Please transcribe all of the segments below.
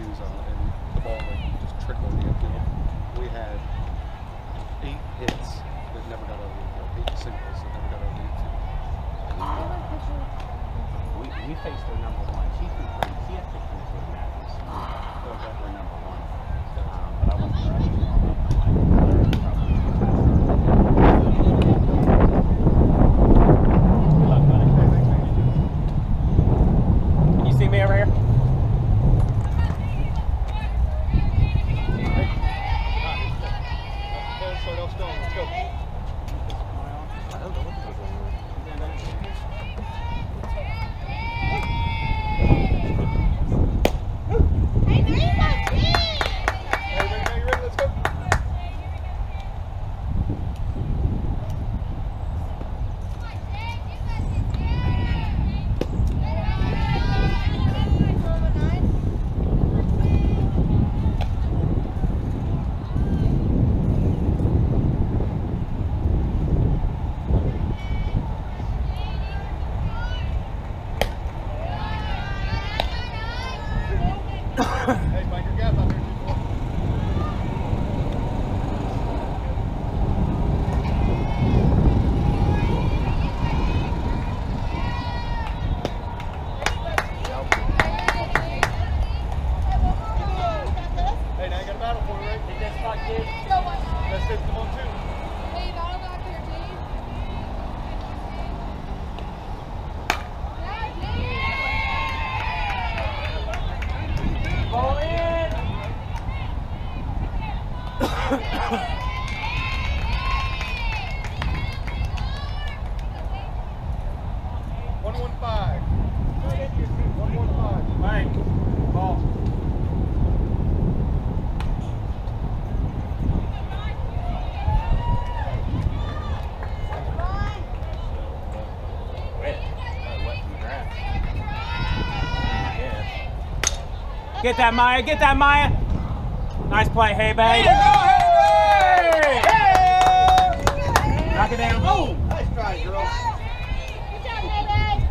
shoes on, and the ball like just trickled in the infield. We had 8 hits that never got out of the infield, 8 singles that never got out of the infield. We faced their number one. She's been pretty. She has pitched into the matches. We're number one. But I wasn't ready. Good luck, buddy. Can you see me over here? Let's go. I don't know what to do. Hey, find your gap out there, people. Hey, now you got a battle for me, right? Take that spot, kid. Let's get them on two. Hey, battle back here, team. Ball in! 115. 115. Mike, ball. Wet. Wet from the grass. Yes. Get that, Maya. Get that, Maya. Nice play, hey, babe. Hey! Knock it down. Oh! Nice try, girl. Good job, baby.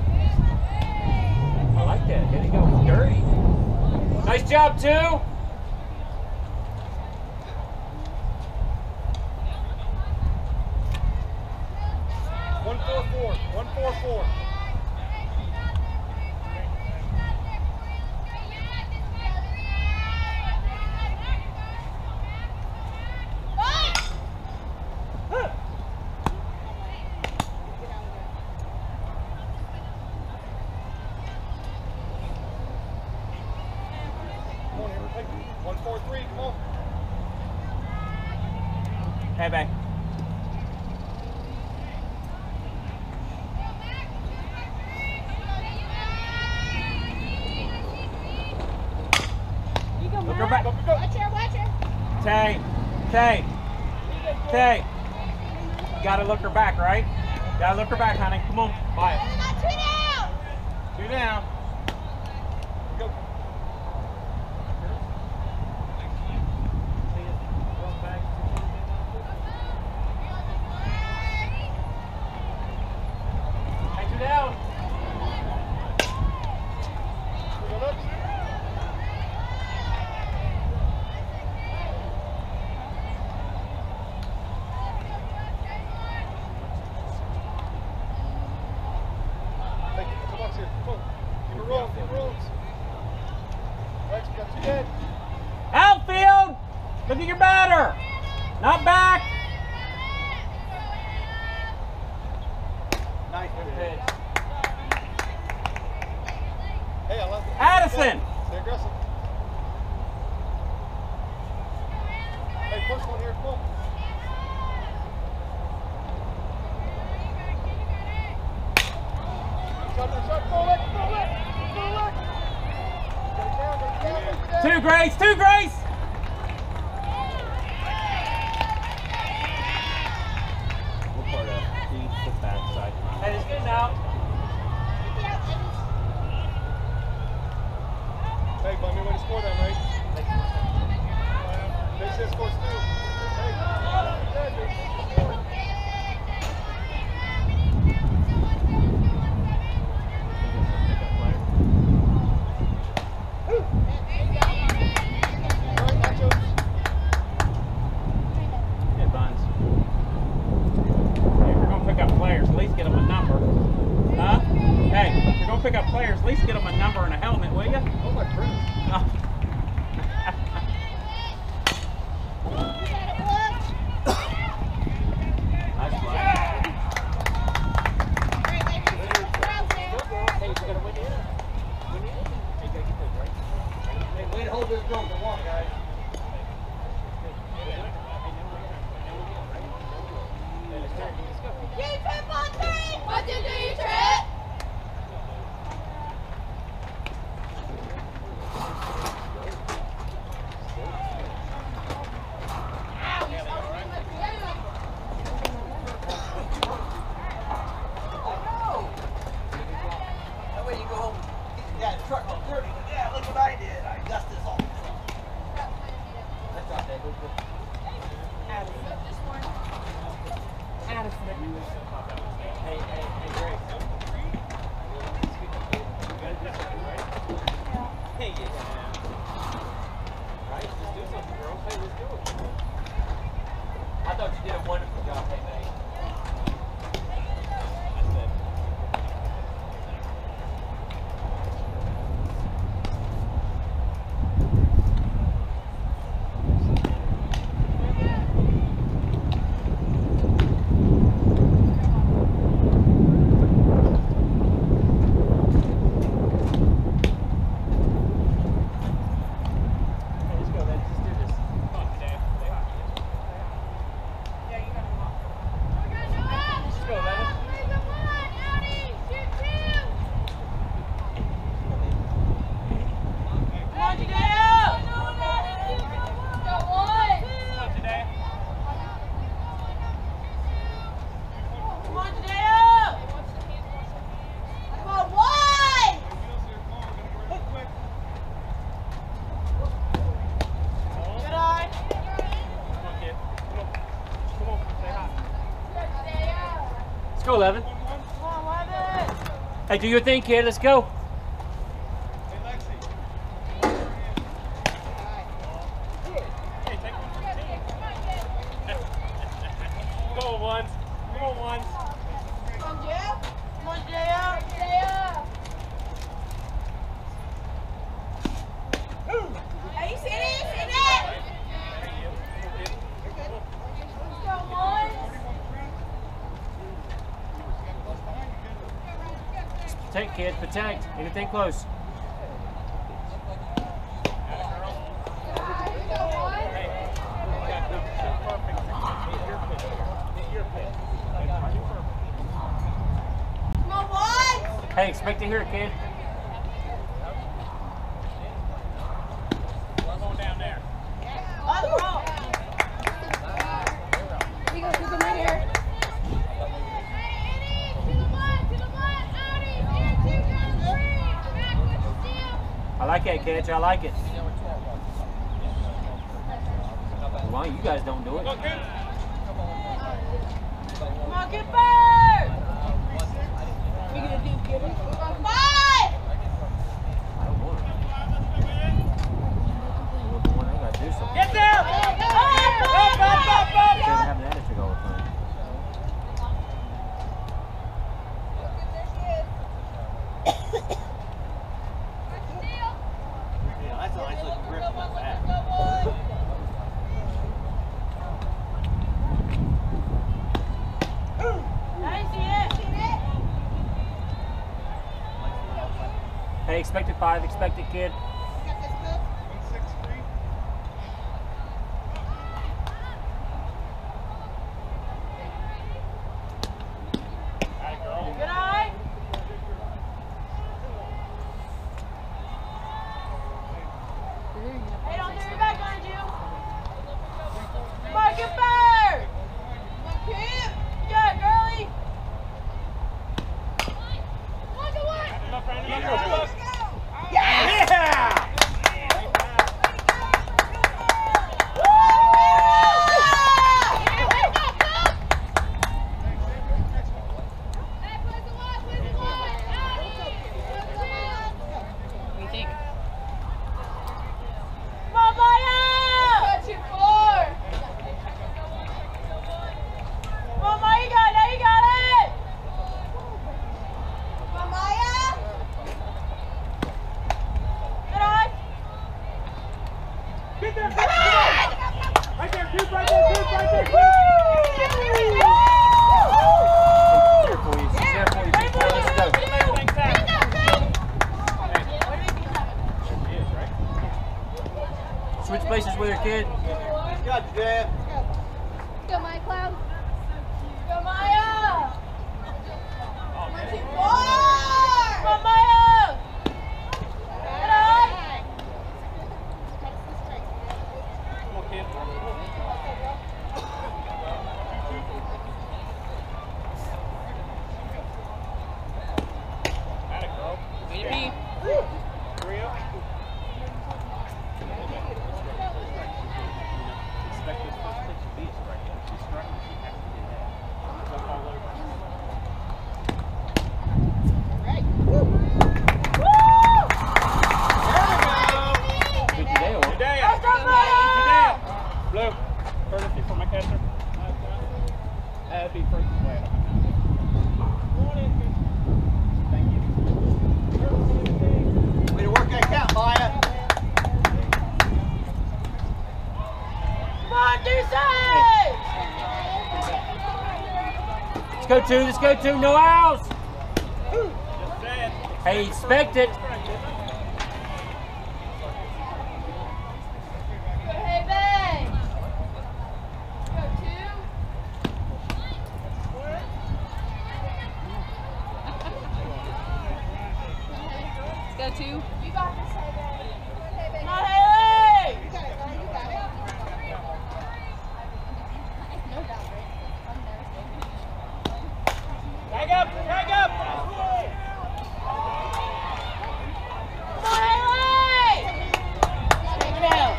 I like that. There you go. Dirty. Nice job, too. One, 4-4. 1-4-4. Come on, here. Hey, 1-4-3. Come on. Hey, babe. You go, Look her Matt. back. Watch her, watch her. Tay. Gotta look her back, right? Gotta look her back, honey. Come on. Bye. Two down. 2 down. Go. Hey, 2 down. Go nuts. Hey, come on, here. Come on. Keep it rolling. Keep it rolling. Rex, we got 2 dead. Outfield. Look at your batter. Not back. Nice pitch. Hey, I love it. Addison. Stay aggressive. Hey, first one here. Come on. Shot. Throw it. Get it down. 2 Grace. 2 Grace. What part of the backside? Hey, it's good now. Hey, find me a way to score that, right? They said scores 2. Hey, dead, dude. There you go. least get them a number. Huh? Hey, if you're going to pick up players, at least get them a number and a helmet, will you? Oh, my friend. Nice play. Hey, you gotta win it. Win it. Hey, you gotta get this right. Hey, way to hold this drum. Come on, guys. You trip on three! 1, 2, 3, you trip! That way you go home. Yeah, truck on 30. Yeah, look what I did. I dust this off. That's not that good. Hey, Greg. Hey, yeah. Right? Let's do something, girls. Hey, let's do it. I thought you did a wonderful job, hey, man. Let's go, then. Let's do this. Come on, Dave. Stay hot. Let's go, Lennon. Come on, today. Come on, kid. Come on. Come on. Stay hot. Let's go, Levin. Hey, do your thing, kid. Let's go. Go once. Go once. Are you seeing it? See that? Go on. Protect, kid. Protect. Anything close. Go on. Come on, boys. Hey, expect to hear it, kid. We're going down there. You go to the right here. I like that catch. I like it. Why you guys don't do it? Come on, get bird! We gonna do good. Five! I don't want it. I gotta do something. Get there! Can't have an attitude all the time. Yeah, that's a nice looking grip on that bat. Hey, expected 5, expected kid. Good eye. Hey, don't turn your back on you. Come on, get bird. Come on, Kim. Yeah, girlie. Come on, go on. Yeah! kid. Got you, Dad. Go, Maya Cloud. Go, Maya. 1, 2, 4. Come on, Maya. Get up. Come on, kid. Atta girl. Maybe. 3 up. Expect this first pitch to be a strikeout. She's striking, she has to get that. Jump all over. Good Judeo. Judeo. Blue. Courtesy for my catcher. That'd be freaking glad. Thank you. Way to work that count, Maya. Come on, Deuces. Let's go two. Let's go two. No outs. Just saying. Hey, expect it. Go, hey, babe. Go, 2. Go 2. You got this, hey, babe. Come on, Haley. Tag up! Tag up! Come on, Haley. Take it out.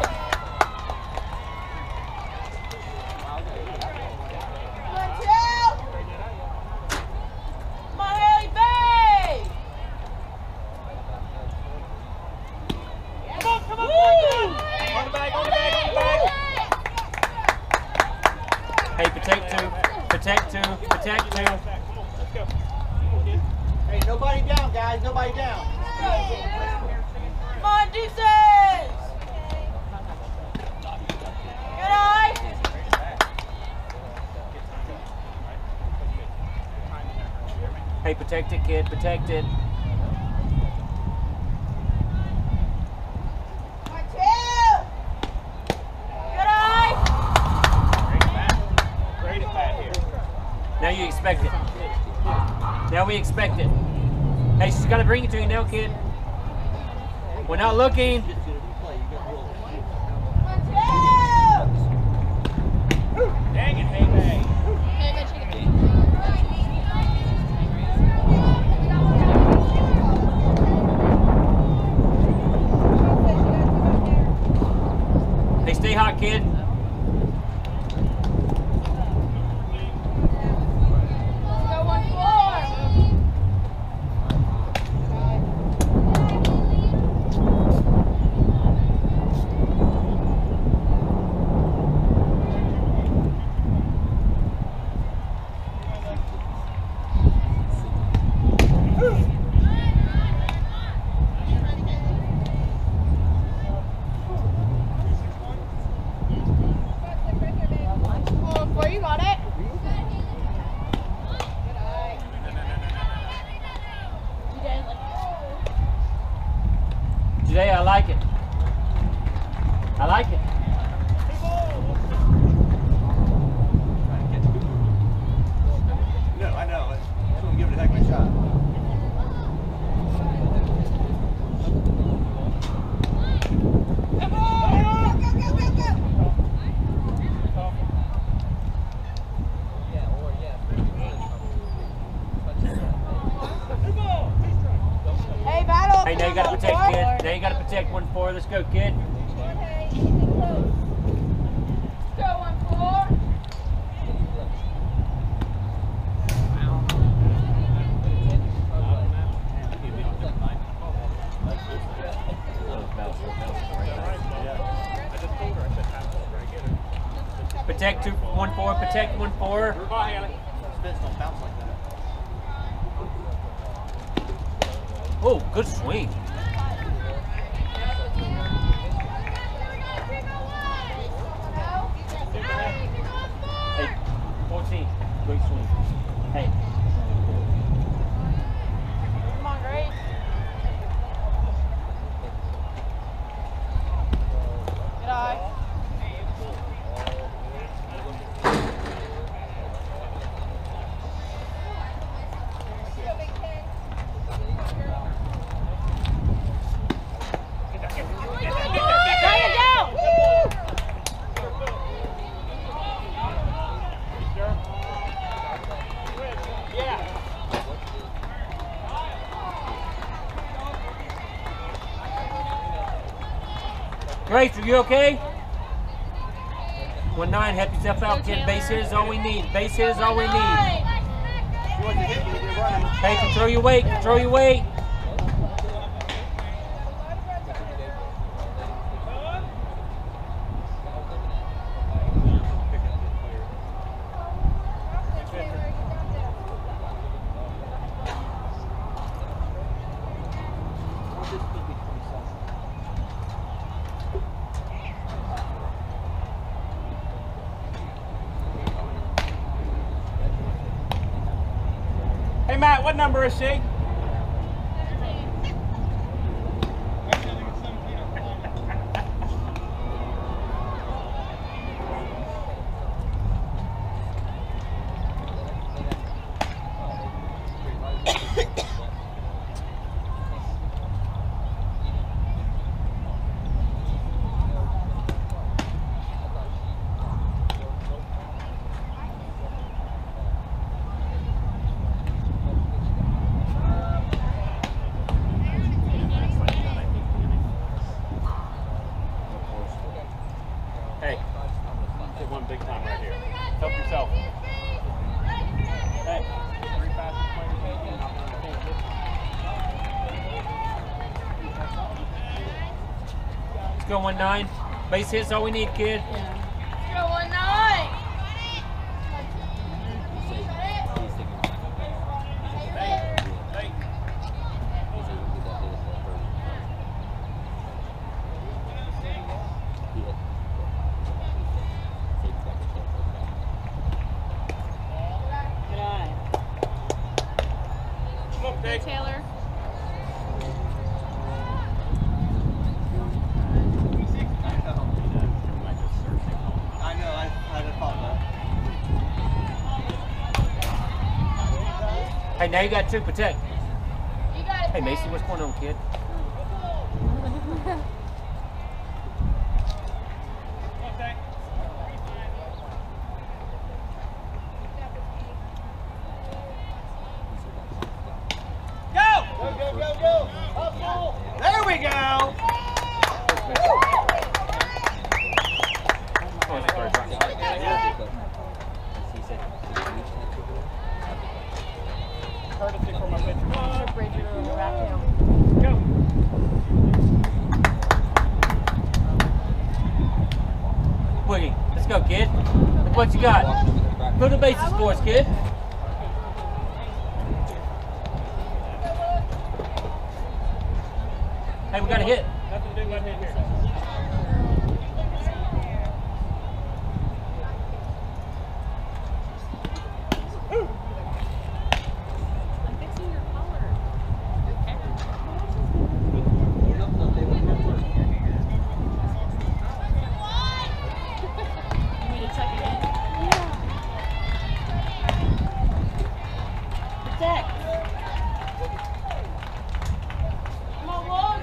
Come on, 2. Come on, Haley, babe. Come on, come on, come on! On the bag, on the bag, on the bag! Hey, protect two. Protect two. Protect two. Let's go. Come on, kid. Hey, nobody down, guys. Nobody down. Come on, Deuces. Good eye. Hey, protect it, kid. Protect it. Come on, 2. Good eye. Great at bat. Great at bat here. Now you expect it. Now we expect it. Hey, she's got to bring it to you now, kid. We're not looking. Come on, 2. Dang it, hey, hey. Hey, stay hot, kid. Let's go 1, 4. You got it. Today, I like it. I like it. No, I know. I just want to give it a heck of a shot. Hey, battle. Hey, now you got to protect, kid. Now you got to protect 1-4. Let's go, kid. Go 1, 4. Protect 1-4. Protect 1-4. Goodbye, Haley. Spins don't bounce like that. Oh, good swing. Hey, 14. Great swing. Hey. Come on, Grace. Good eye. Grace, are you okay? 1-9, help yourself out, kid. Base hit is all we need. Base hit is all we need. If you want to hit you, you're running. Hey, control your weight. Control your weight. Hey Matt, what number is she? Hey, hit one big time right here. Help yourself. Hey, 3 fastest players in the game, not one of the Let's go 1-9. Base hit's all we need, kid. Let's go 1-9. Taylor. I know, I had a thought that. Hey, now you got 2. Protect. You got it. Hey, Macy, what's going on, kid? There we go! courtesy for my pitcher. Go. Boogie, let's go, kid. Look what you got. Go to the bases for us, kid. Hey, we got a hit. Nothing to do but hit here. I'm fixing your collar. You need to check it in? Protect. Come on, Lord.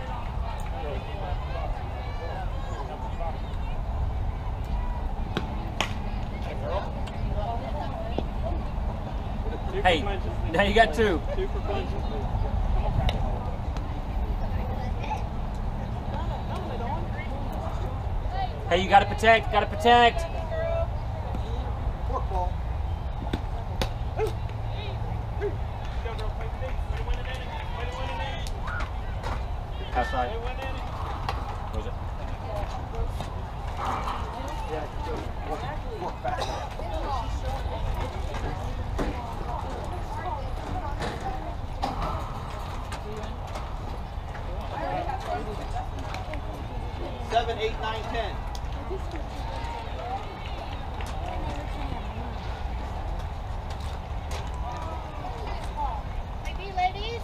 Hey, now you got 2. 2 for punches. Hey, you gotta protect, gotta protect. Fork ball. Go, girl. Play the deep. Way to win an inning. Way to win an inning. Outside. Way to win an inning. What was it? Fork back. 7, 8, 9, 10. Maybe, ladies.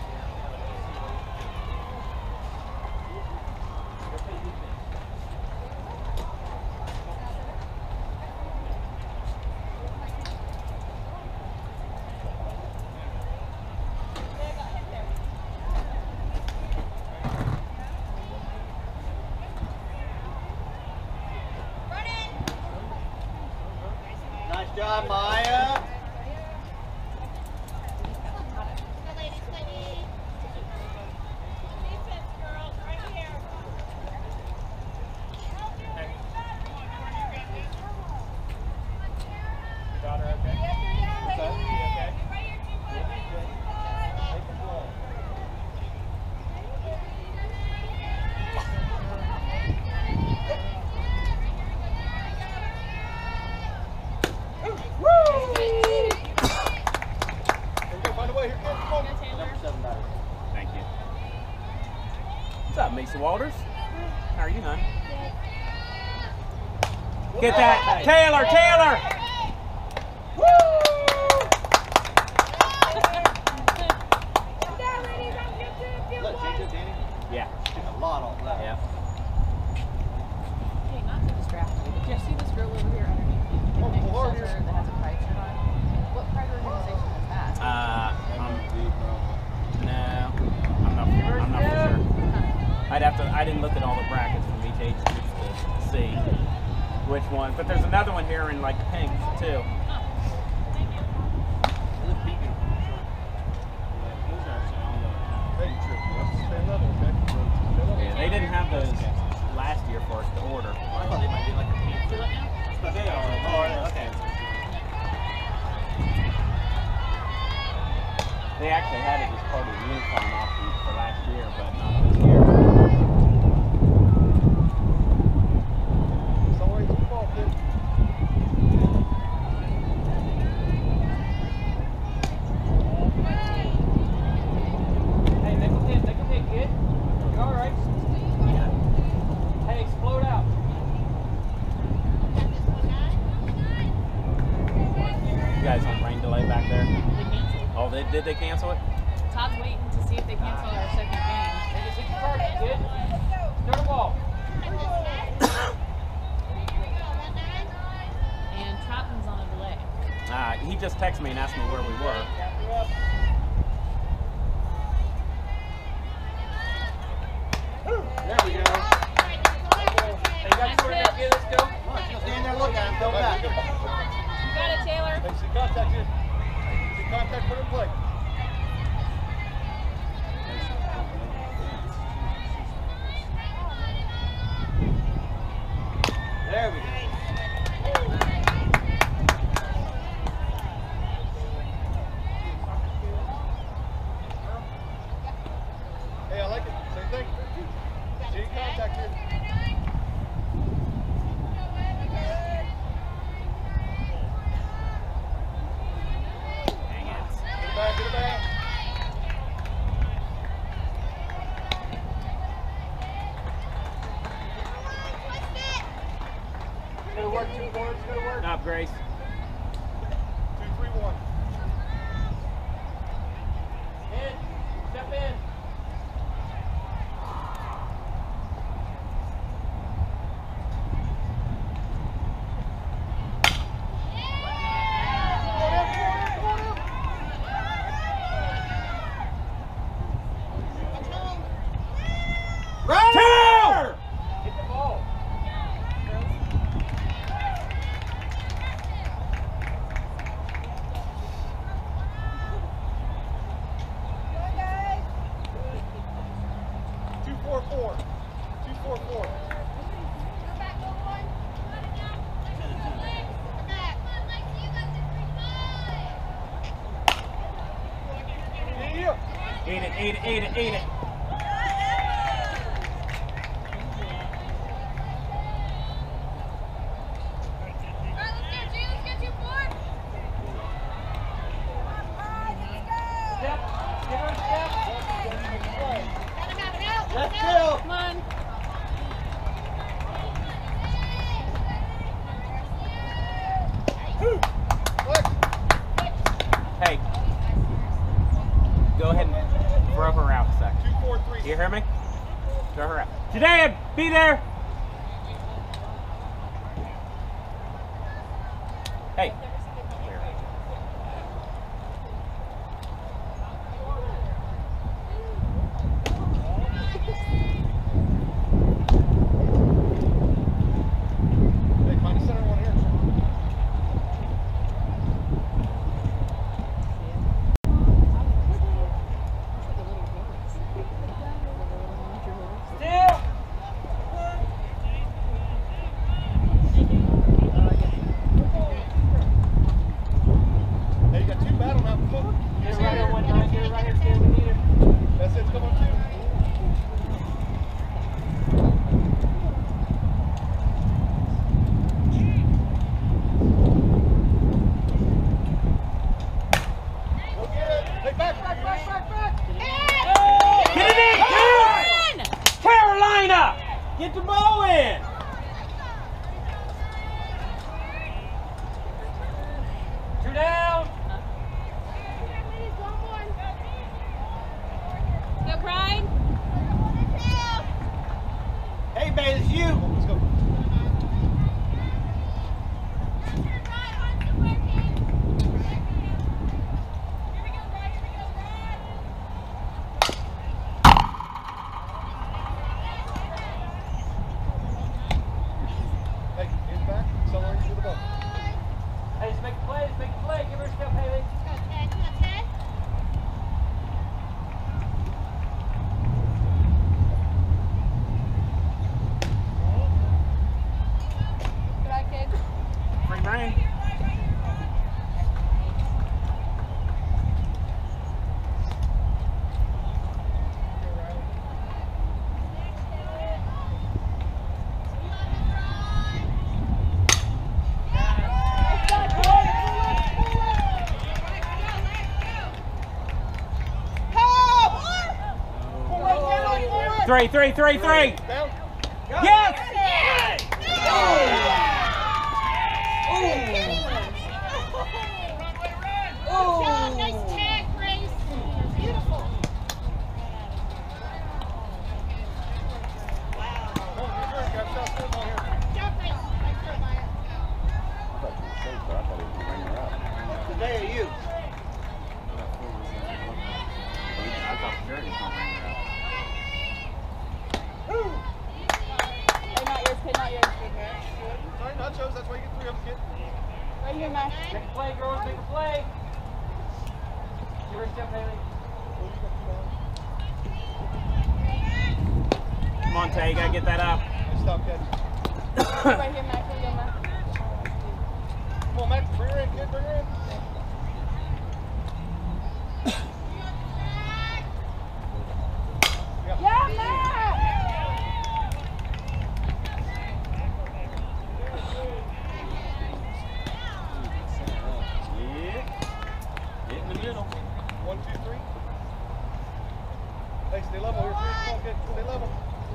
Nice job, Maya. Go, ladies, ladies. Defense, girls, right here. way here, kid. Come on. Go, Taylor. Number 7 batter. Thank you. What's up, Mason Walters? How are you, hon? Get that. Taylor, Taylor! Look, change it, Danny. Yeah. Getting a lot off that. Yeah. Hey, not to distract you, but do you see this girl over here underneath the picnic Lord, shelter that has a pride shirt on? What pride organization is that? No, I'm not for sure. I didn't look at all the brackets from each age group to see which one. But there's another one here in like pink too. Yeah, they didn't have those last year for us to order. I thought they might be like a pink. Do it now? But they are. Oh, okay. They actually had it as part of the uniform option for last year, but not this year. It's always your fault, kid. Hey, nickel hit, kid. You all right? Hey, explode out. You guys on rain delay back there? They canceled. Oh, did they cancel it? Todd's waiting to see if they cancel our second game. Hey, just hit your target, kid. Start the ball. And Trotman's on a delay. He just texted me and asked me where we were. There we go. Hey, you got your now, kid. Let's go. Come on, just stand there, look at him, go back. You got it, Taylor. Hey, see contact here. See contact, put it in play. There we go. Hey, I like it. Same thing. See contact here. Dang it. Get it back, get it back. It's gonna work, 2 boards, it's gonna work. Up, Grace. 2, 3, 1. In. Step in. Two! Hit the ball. Two, 4, 4. 2, 4, 4. Yeah. Eat it. Step. Give her a step. Let's go. Come on. Hey, go ahead and throw her out a sec. 2, 4, 3. You hear me? Throw her out. Today, be there. Hey. Hey, find a center one here. Still. Get the ball in. Two down. Go, Pride. Hey, Bailey, it's you. Let's go. Hey, get back. Accelerate to the ball. Hey, let's make a play. Let's make a play. Give her a step, Haley. Good eye, kid. Free reign. Three. Down. Yes! Nice tag, Grace. Beautiful. Come on, your turn. Got shots good on here. Job, Grace. Nice job, Maya. Today are you? I thought for sure he was going to bring her up. Hey, not yours, kid. Not yours, kid. Sorry, nachos. That's why you get 3 of them, kid. Right here, Max. Make a play, girls. Make a play. Give her a step, Haley. Come on, Tay, you got to get that up. Nice stop, kid. Right here, Max. Here you go, Max. Come on, Max. Bring her in, kid. Bring her in. Yeah, Max. Yeah. Get in the middle. 1, 2, 3. Hey, stay level. You're 3. Come on, kid. Stay level.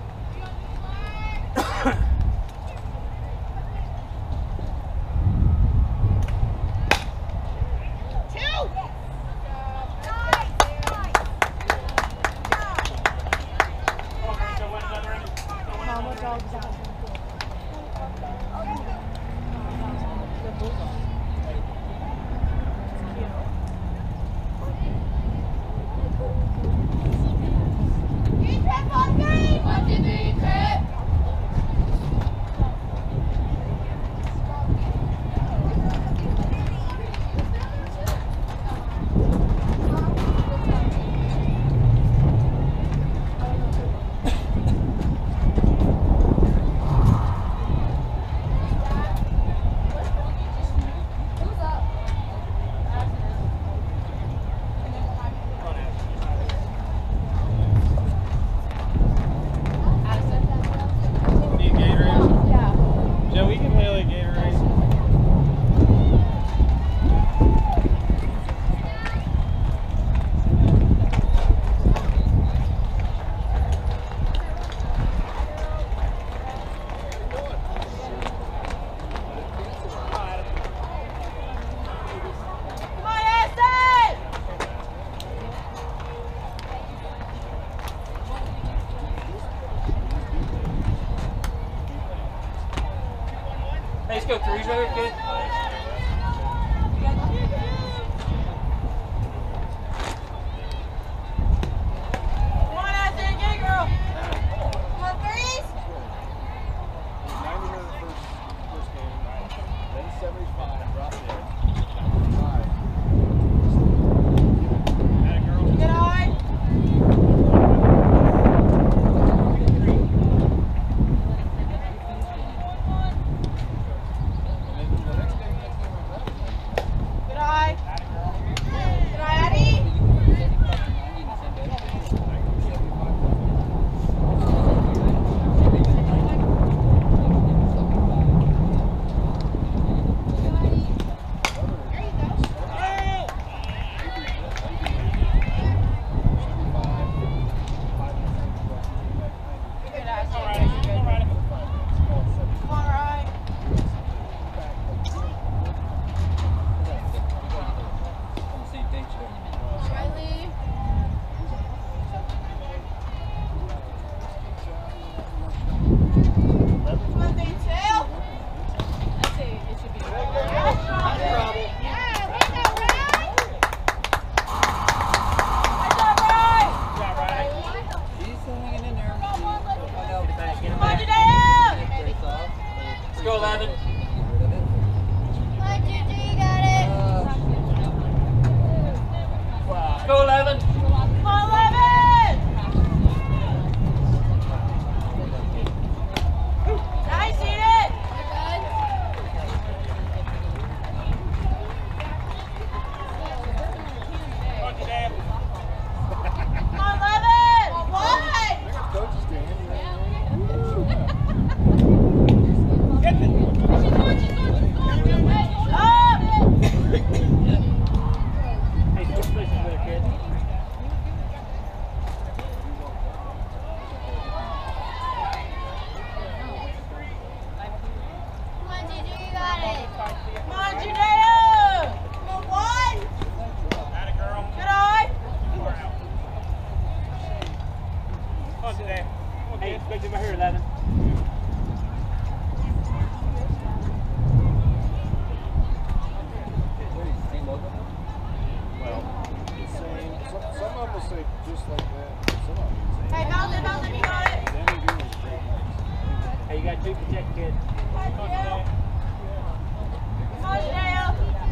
Need Gatorade? Joe, we can Haley Gatorade. Come on, Aston! Hey, let's go 3s right here, kid. Come on, Aston, get it, girl. Come on, threes. 90 minutes first game. Then 75. Drop in. 5. Good eye. And then the next game, See my hair, Levin. Well, it's saying, some of them will say just like that. Some of them say, Hey, Melvin, you got it. then they do is great. Hey, you got 2 protect kid. Come on, Dale.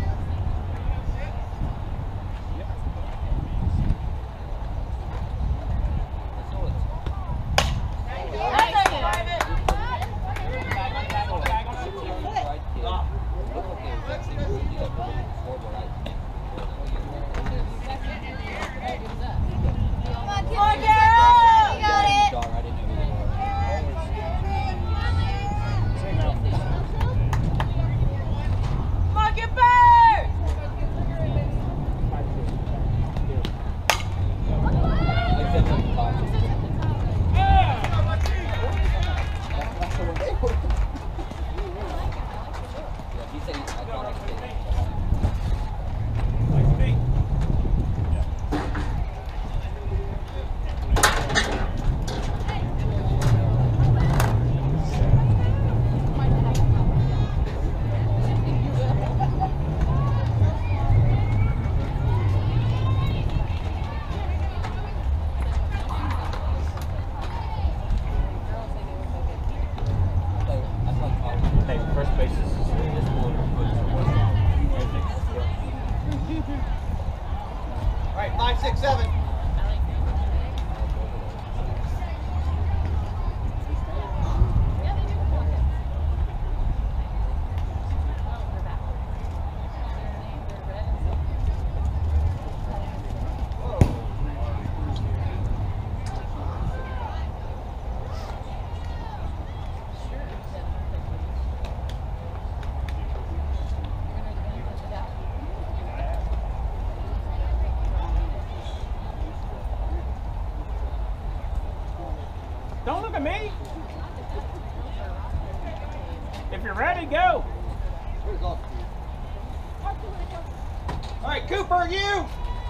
Hey, first base is All right, 5, 6, 7. Don't look at me. If you're ready, go. Where's off? All right, Cooper, you.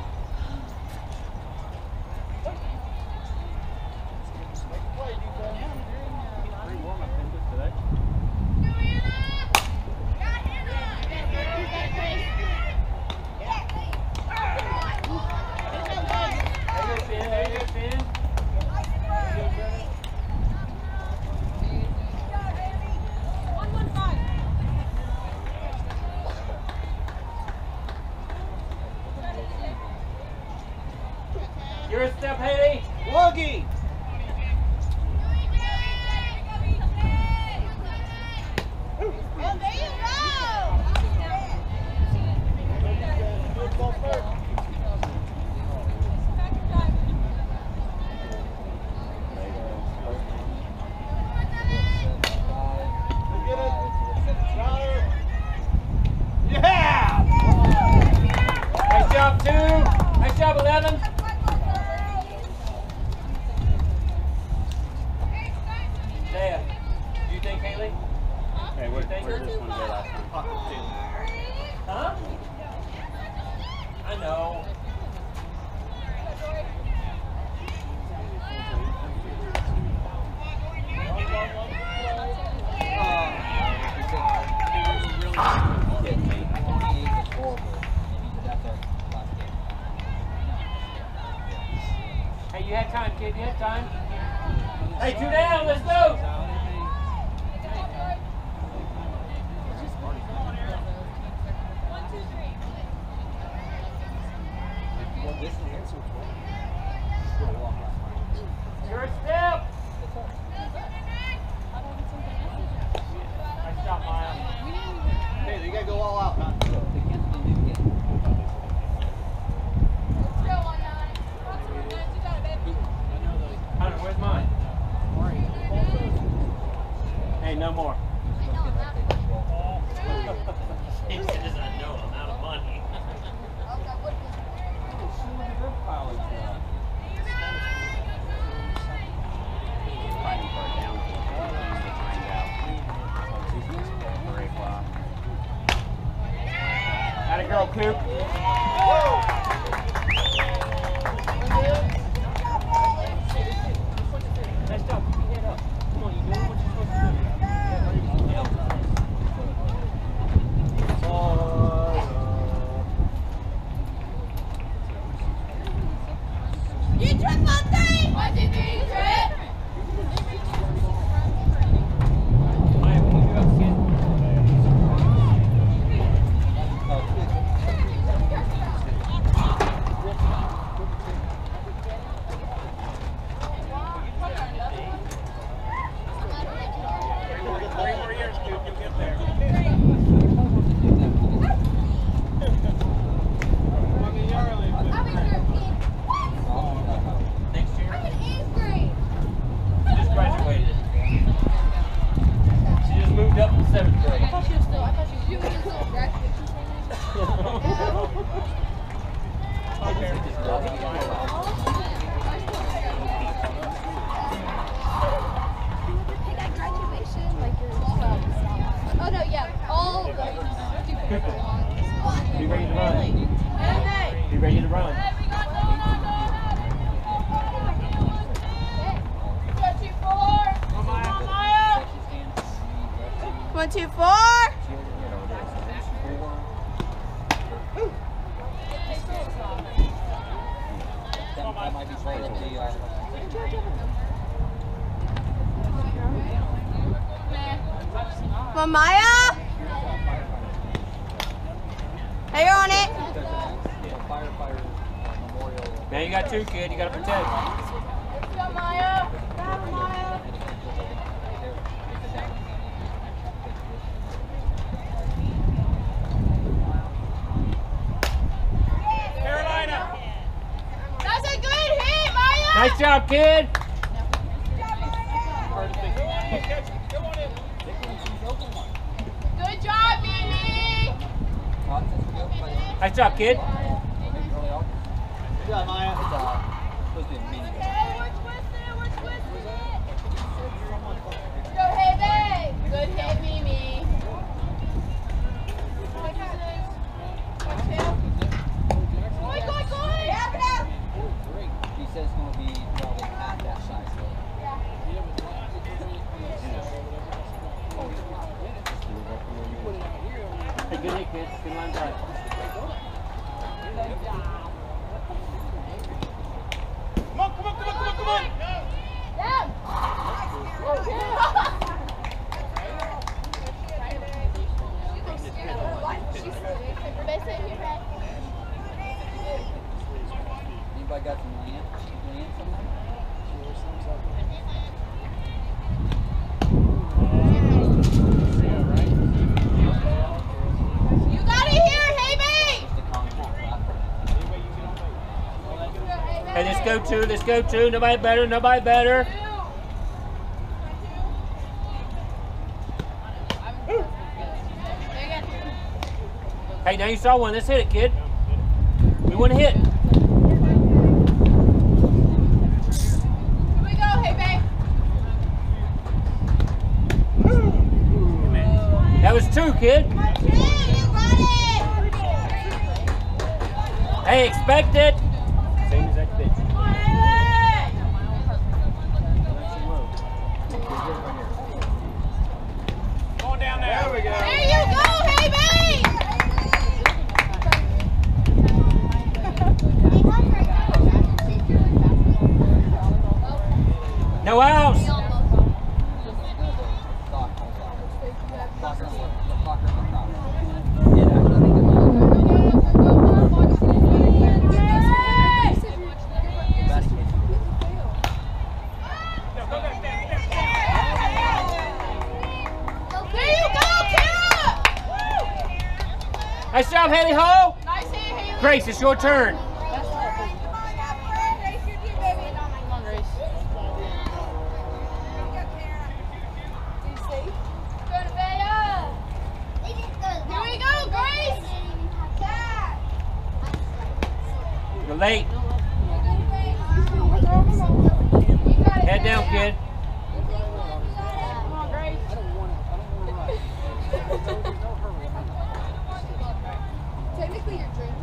Your step, Haley. Woogie. Yeah! Nice job, 2. Nice job, 11. Dad, do you think, Haley? Hey, where's this one go last time? Huh? I know. Hey, you had time, kid. You had time. Hey, 2 down. Let's go. Your step. Nice job, Miles. Hey, you gotta go all out, man. Hunter, where's mine? Hey, no more. He said there's a no amount of money. Fighting for a down to find out. Atta girl, Coop. Nice job. Keep your head up. 1, 2, 4. That might be part of the Come on, Maya. Hey, you're on it. firefighter memorial. Now you got 2, kid. You got to protect. Let's go, Maya. Grab him, Maya. Carolina. That's a good hit, Maya. Nice job, kid. Good job, Mimi. Nice job, kid. Yeah, Maya. It's supposed to be a mini. We're twisting it. Go, hey, babe. Good hit, Mimi. Go. He says it's going to be probably half that size. Hey, good hit, kid. Good line drive. Come on. Yeah. Anybody got some land somewhere? You got it here, Hey, Hey, let's go 2. Nobody better. Hey, now you saw one. Let's hit it, kid. We want to hit. Here we go, Hey, babe. That was 2, kid. You got it. Hey, expect it. Same as that bitch. Come on, Haley. Going down there. There we go. There you go, Hey, babe. No outs. Nice job, Haley Ho. Nice hit, Haley. Grace, it's your turn. You're late. Head down, kid. Come on, Grace. Technically, you're dreaming.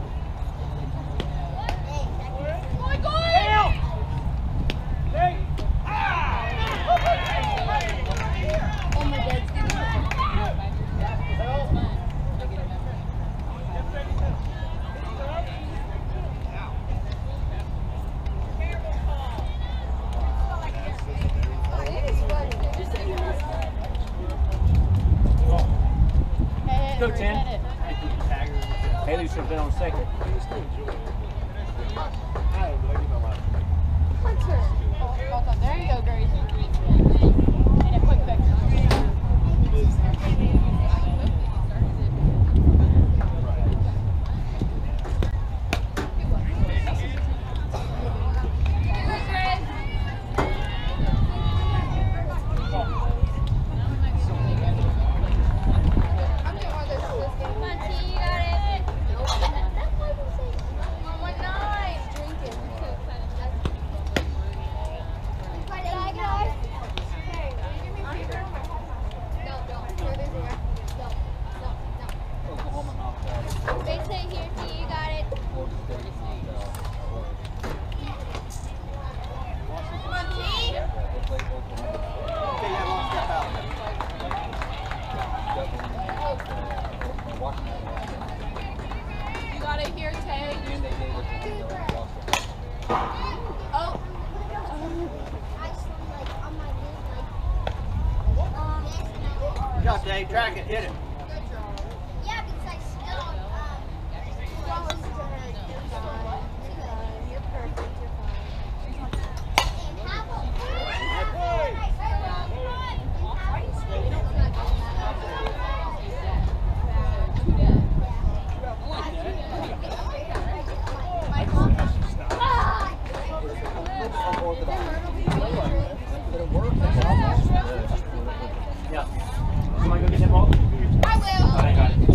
Go, 10. Haley should have been on second. There you go, Grace. And a quick fix. Good job, Dave. Track it. Hit it. Yeah, because I still, you're perfect, you're fine. And how Yeah. Somebody go get that ball? I will. Oh, I got it.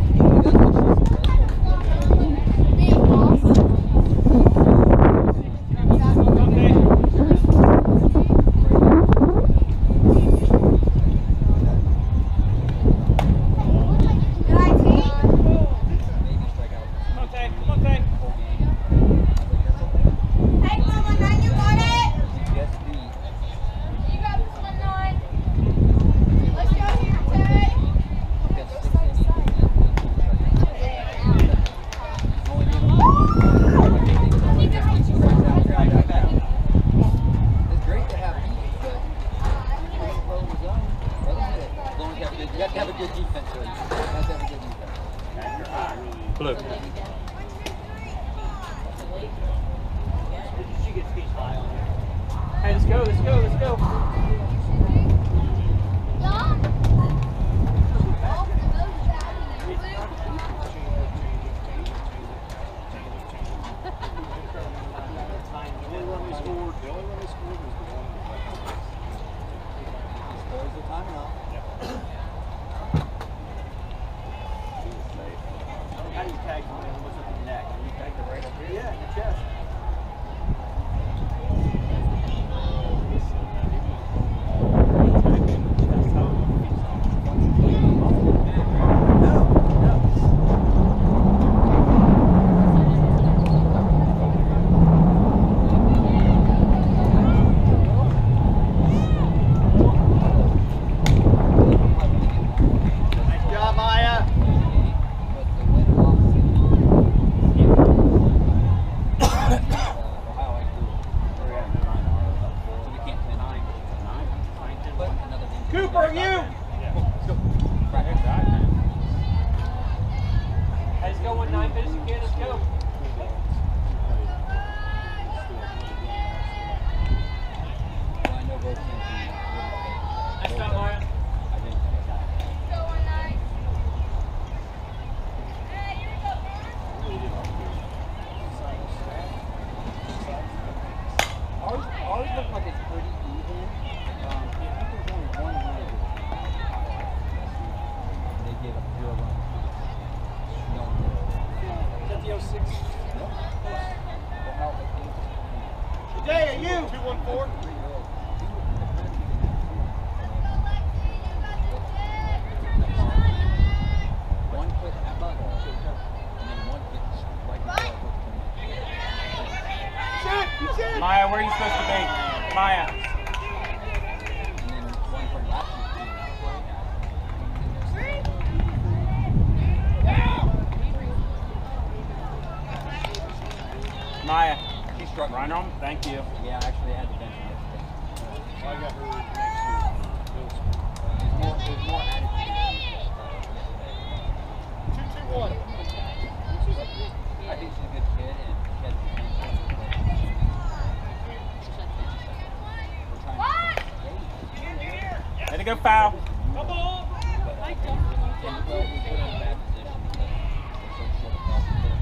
Blue. Hey, let's go, let's go, let's go. How do you tag somebody? What's up in the neck? You tag the right up here? Yeah, in the chest. Nice job, Maya. Cooper, you! Hey, let's go 1-9, finish again, let's go. Nice job, Maya. Ours look like it's pretty even. I think there's only one winner this week. They gave up 0 runs. No Is that the 06? Today, are you? 214? One quick button, and then one hit right before. Maya, where are you supposed to be? Maya. And then one from last week. Maya. He struck Run on. Thank you. Yeah, actually, I had to bench him yesterday. I got her next year. There's more attitude. 221. I think she's a good kid, and she has potential. We're trying to. Way to go, foul. Come on! We put her in a bad position because we're so short across the field.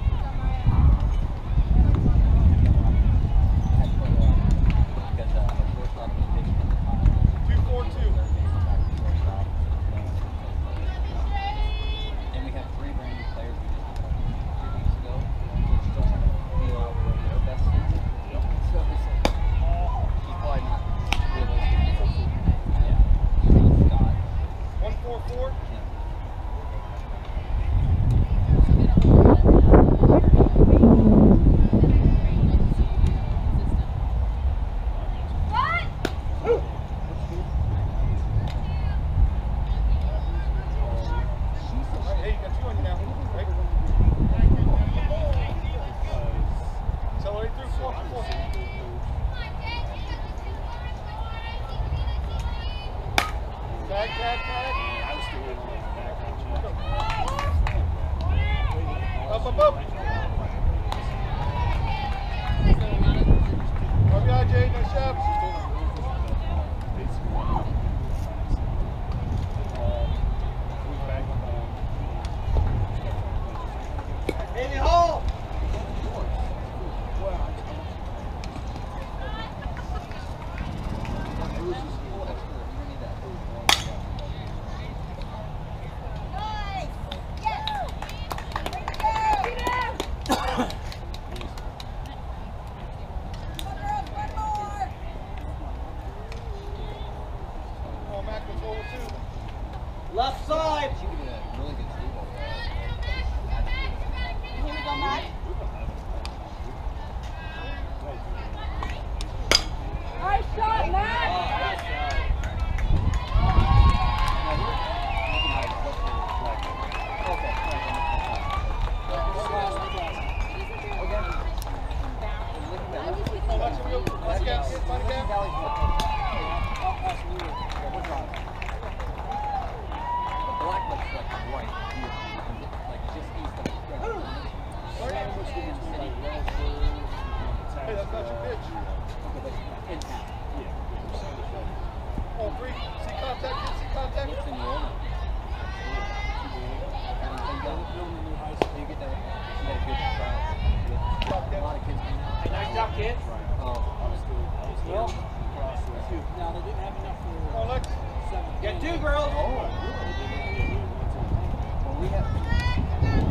Because our shortstop was pitching at the time. 242. And we have 3 brand new players we just got 2 weeks ago. So we're still trying to feel out their best season. So it's probably not realistic. Yeah. Scott. 144? Yeah. Tag, tag, tag. Up, up, up. RBI, nice job. Baby hole. Left side. She could be a really good steal. Here we go, Matt. Nice shot, Matt. Black looks like white. Like just east of the Hey, that's not your pitch. in town. Oh, free. See contact, see contact. It's in Rome. You get that. She had a good crowd. A lot of kids came out. Hey, nice job, kids. Oh, Well, Now they didn't have enough for Oh, Lex. 7. get two girls. well, we have. Maybe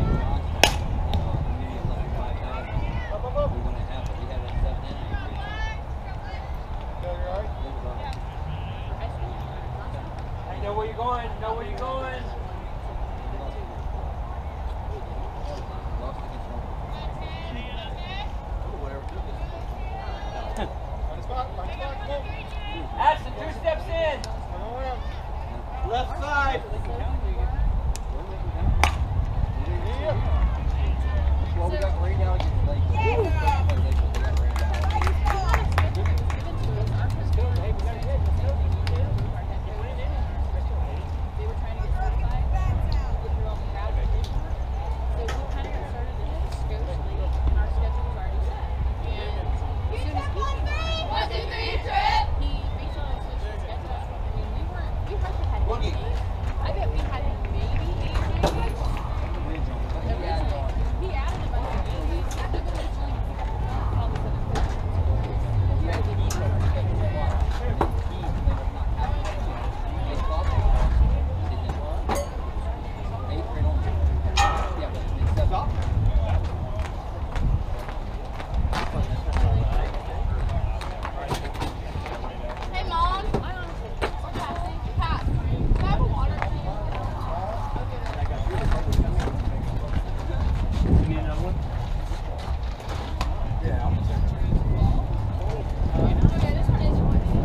like 5,000. Up, up, up. We want to have it. We have it 7 and 8. Yeah, you're all right. Hey, know where you're going. Know where you're going. Find a spot, come on. Ashton, 2 steps in. Come on around. Left side. Yeah. Well, we got rain out against Lake. We got rain out. They were trying to get certified, get through all the crowd. So we kind of got started in Scotia Lake, and our schedule was already set. And as soon as he came out, 1, 2, 3, trip. he reached out and switched his schedule. I mean, we must have had 8. I bet we had maybe 8 games. Originally. He added a bunch of games. He could have originally all these other players. He tried to get each other schedule. Hey, Mom. We're passing. Pass. Can I have a water, Okay, this one is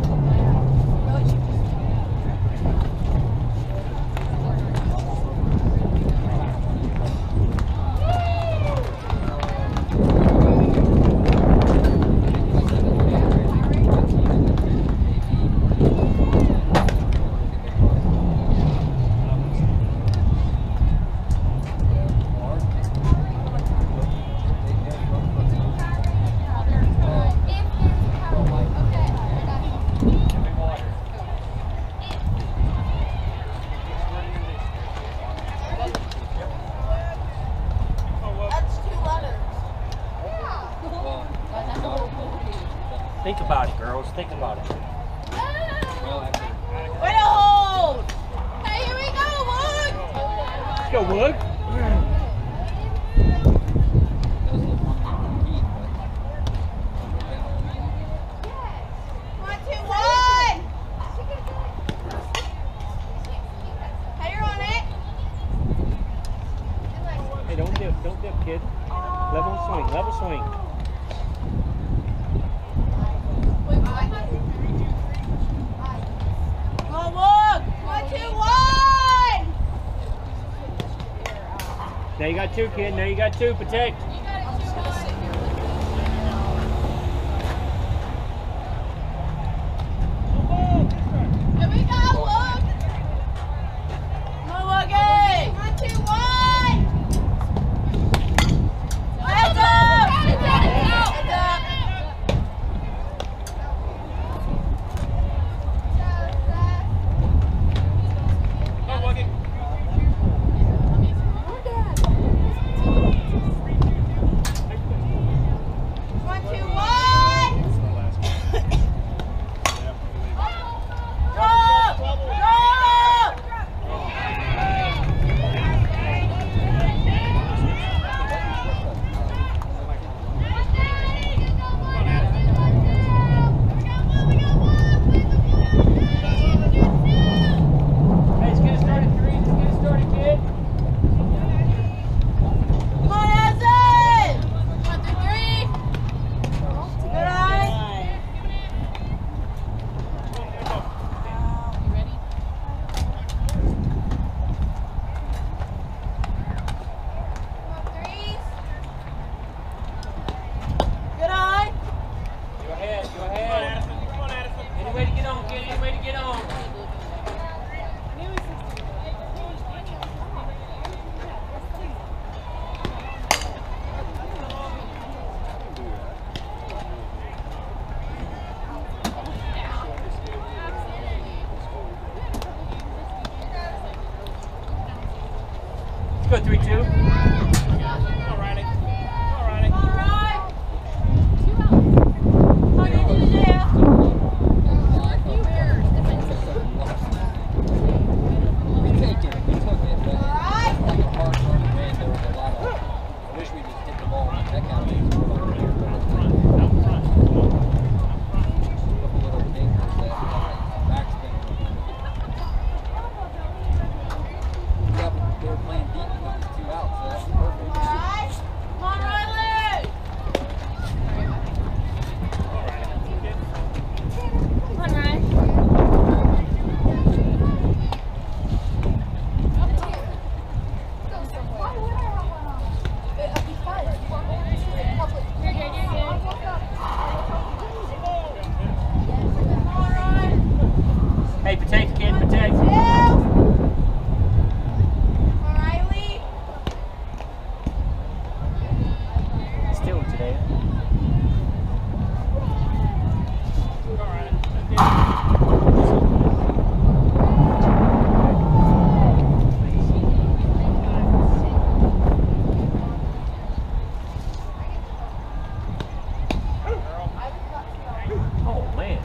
That's 2 letters. Think about it, girls. Think about it. Way to hold. Hey, here we go, Wood. Let's go, Wood. Come on, 2, 1. Hey, you're on it. Hey, don't dip, kid. Level swing, level swing. Come on, Wood. Come on, 2, 1. Now you got 2, kid. Now you got 2. Protect. You got it. go 3-2. Alrighty. Alrighty. All right. Two outs. How you do there? We take it. We took it, but Alright. it's like a hard run win. There was a lot of. I wish we just hit the ball and heck out of it. Couple little dingers that backspin. Yeah, but they were playing deep with these 2 outs, so that's perfect. All right. Come on, Riley. Come on, Ryan. You're good, you're good. Come on, Ryan. Hey, protect, kid, protect. Two. All right, Lee. Still today. Oh, man.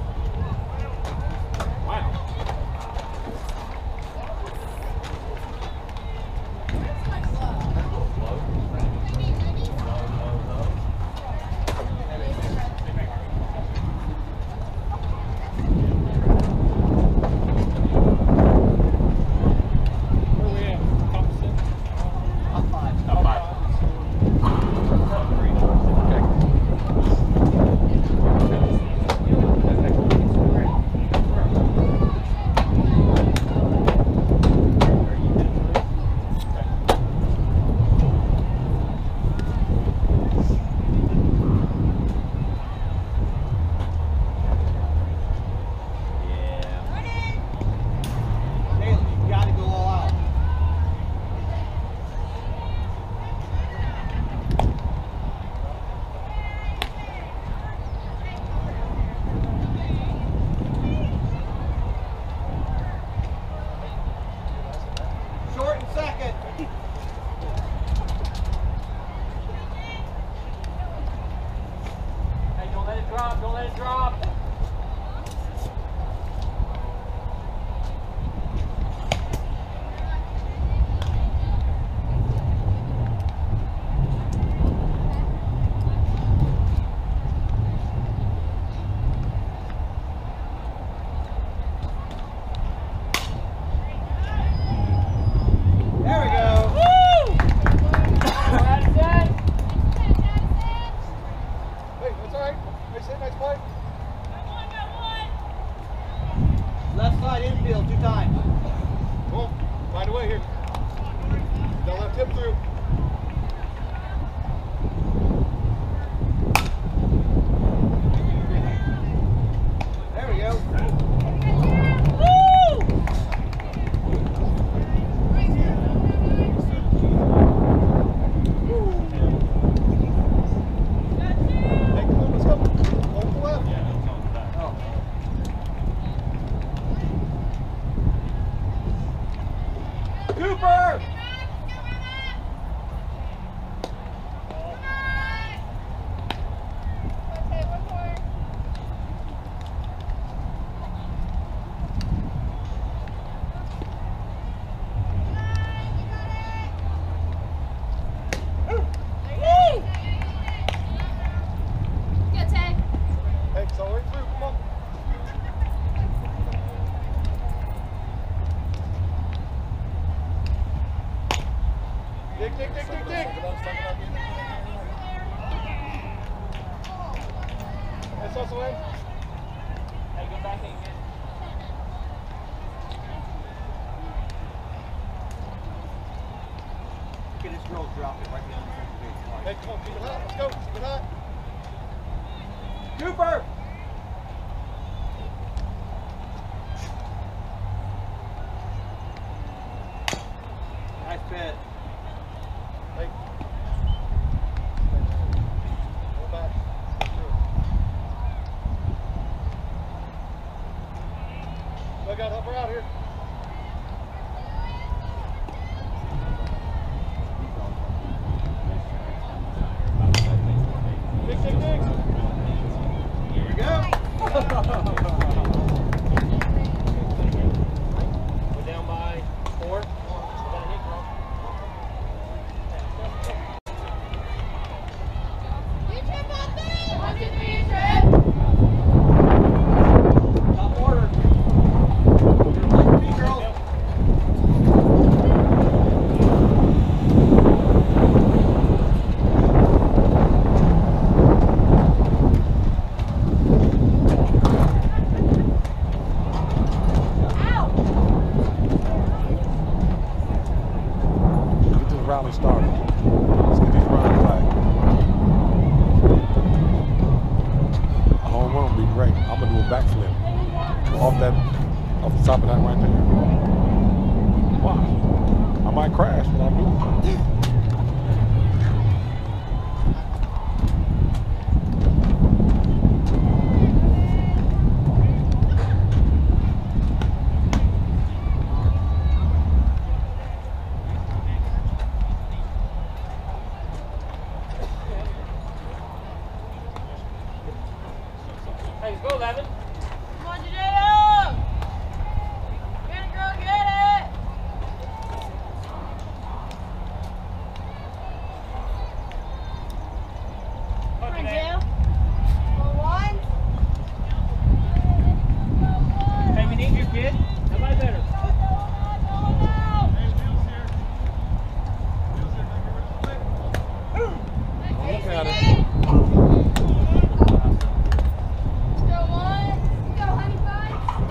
Where we at? Top 6? Top 5. Haley, you gotta go all out. Short and second. Hey, don't let it drop, don't let it drop. There we go. Hey, that's all right. Nice hit, nice play. Left side infield 2 times. Come on, find a way here. Don't let him through. There we go. Hey, come on, let's go. Over the left. Oh. Cooper! Good tag. Hey, it's all the way through. Come on. Dig, dig, dig, dig, dig. That's also in. Hey, go back in again. Look at this girl drop it right behind the base. Hey, come on, keep it hot. Let's go. Keep it hot. Cooper! Nice bit. Hey. Go back. Look out, help her out here. We're down by 4. You trip on me! 1, 2, 3, trip! Top order. Girls. Get this rally started. Let's get these rounds back. A home run would be great. I'm gonna do a backflip off the top of that right there. Wow. I might crash, but I do. Hey, let's go, Levin. Come on, Judeo! Get it, girl, get it! Come on, Judeo. Go 1. Hey, we need you, kid. Nobody better. Look at it. Go 1. Go, honey pie.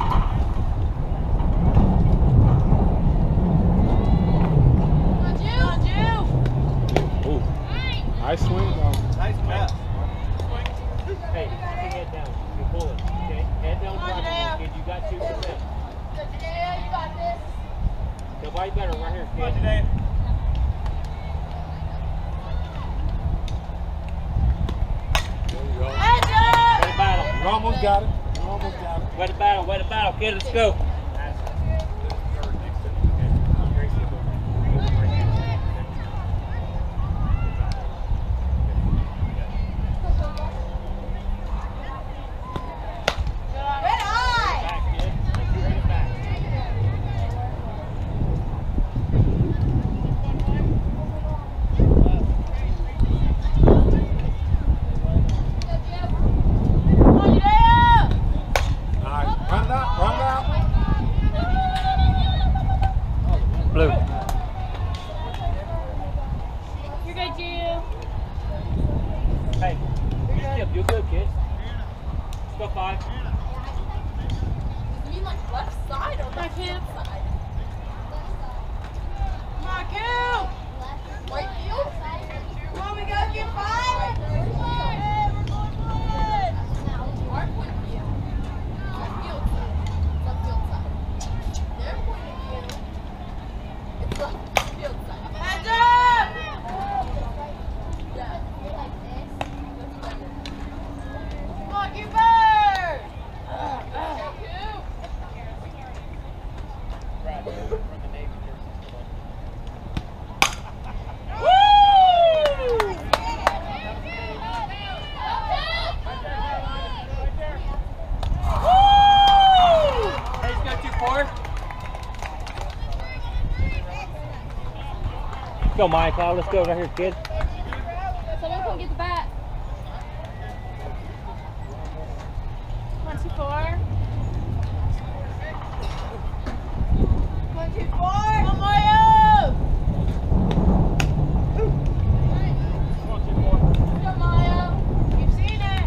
Come on, Jew. Ooh. Nice swing, though. Nice pass. Hey, keep your head down. You pull it, okay? Head down, Come on, drop it, Judeo. kid. You got 2%. Go, Judeo, you got this. Nobody better right here, Come on, kid. today. There you go. Heads up! Way to battle. You almost got it. You almost got it. Way to battle, kid. Let's go. Red eye! Back, kid. Bring it back. Come on, Judeo! Nice. Run it out. Run it out. Blue. You're good, Jew. Hey, you're good, kid. Let's go 5. You mean like left side or Come on, left Kim. side? Come on, Q! Right field? Come on, we gotta get 5! We're going good! Our point of view. Left field side. Left field side. Their point of view. It's left field side. Heads up! Yeah. Come on, Cooper! Hey, let's go 2-4. Go, Maya Cloud. Let's go right here, kid. Someone come get the bat. 1, 2, 4. 1, 2, 4. Come on, Mario! Go, Mario. You've seen it.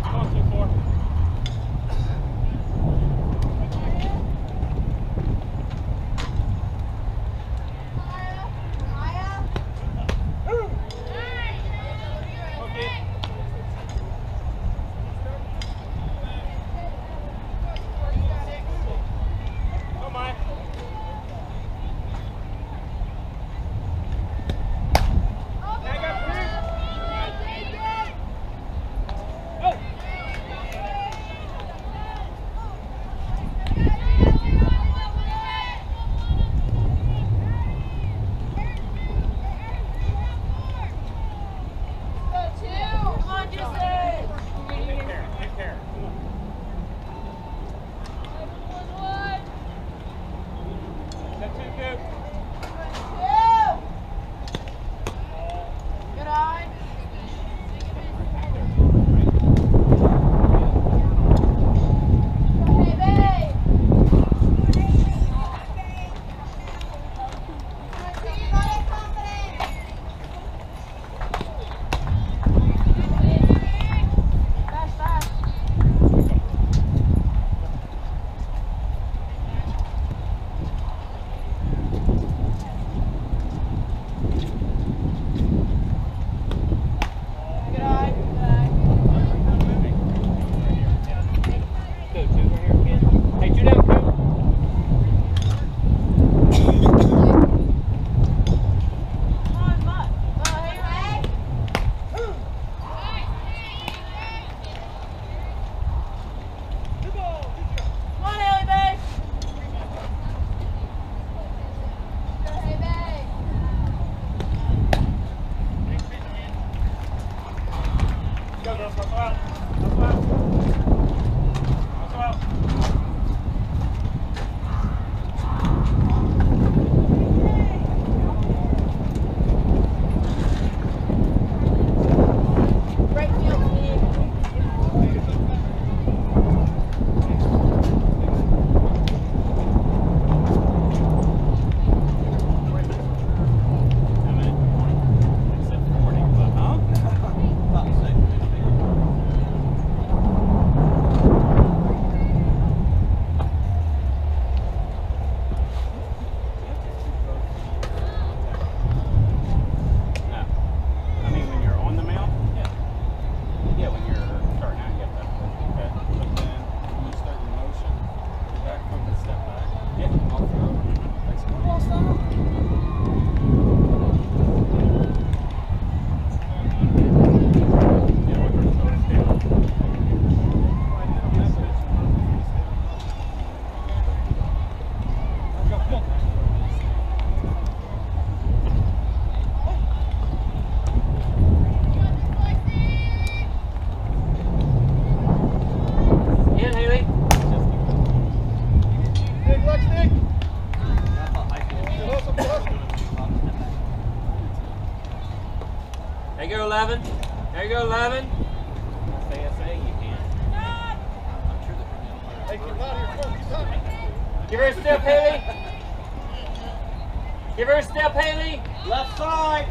11. There you go, 11. ASA, you can. Hey, keep out here. Come on, keep out. Give her a step, Haley. Give her a step, Haley. Left side.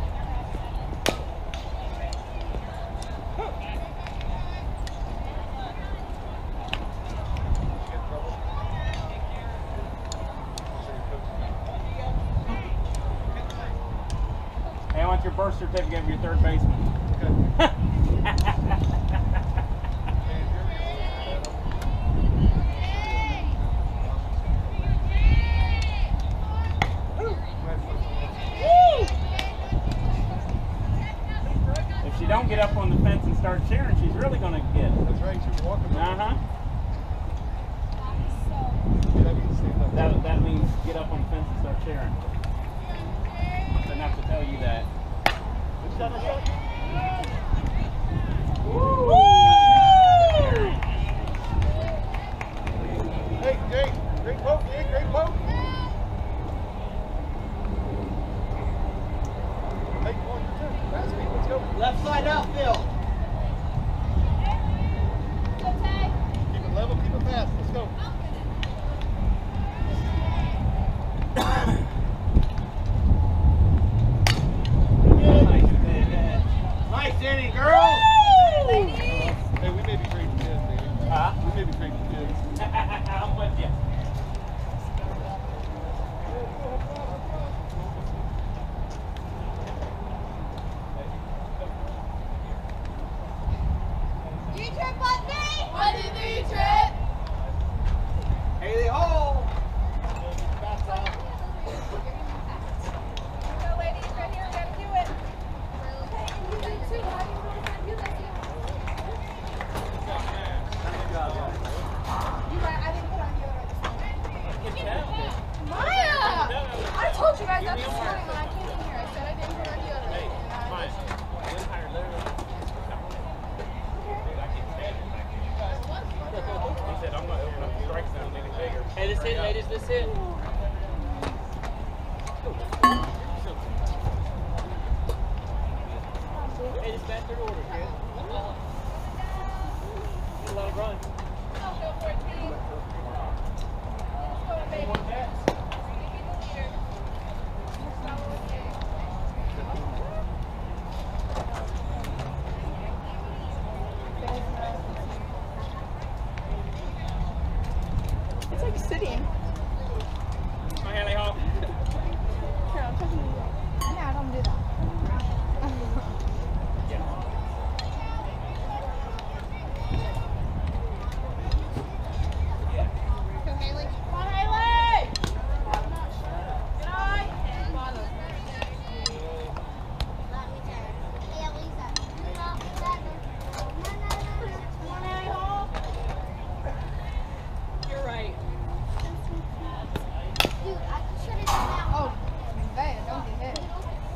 Hey, I want your birth certificate of your third baseman. If she don't get up on the fence and start cheering, she's really going to get it. That's right. She's walking. Uh-huh. That means stand up. That means get up on the fence and start cheering. Doesn't have to tell you that. Hey, Jay, great poke, kid, great poke. Hey, come on, your turn. Fast speed, let's go. Left side outfield. Keep it level, keep it fast, let's go. Nice inning, girl. Hey, we may be trading kids, baby. Huh? We may be trading kids. I'm with you. D-trip on me! What is D-trip? Haley Hall. Go, ladies, right here, gotta do it. You right, I didn't put on deodorant this morning. Maya! I told you guys that this morning when I came in here. I said I didn't put on deodorant. He said, I'm going to open up the strike zone and make it bigger. Hey, this hit, ladies, this hit. Hey, this back third order, kid. A lot of run. Go for it, team. Let's go, baby. Be the leader. Follow with me. It's like sitting. Hi, Haley Hawk. Yeah, don't do that. Go, Haley. Come on, Haley! Good eye. Come on, Haley Hall. You're right. Oh, bad. Don't get hit.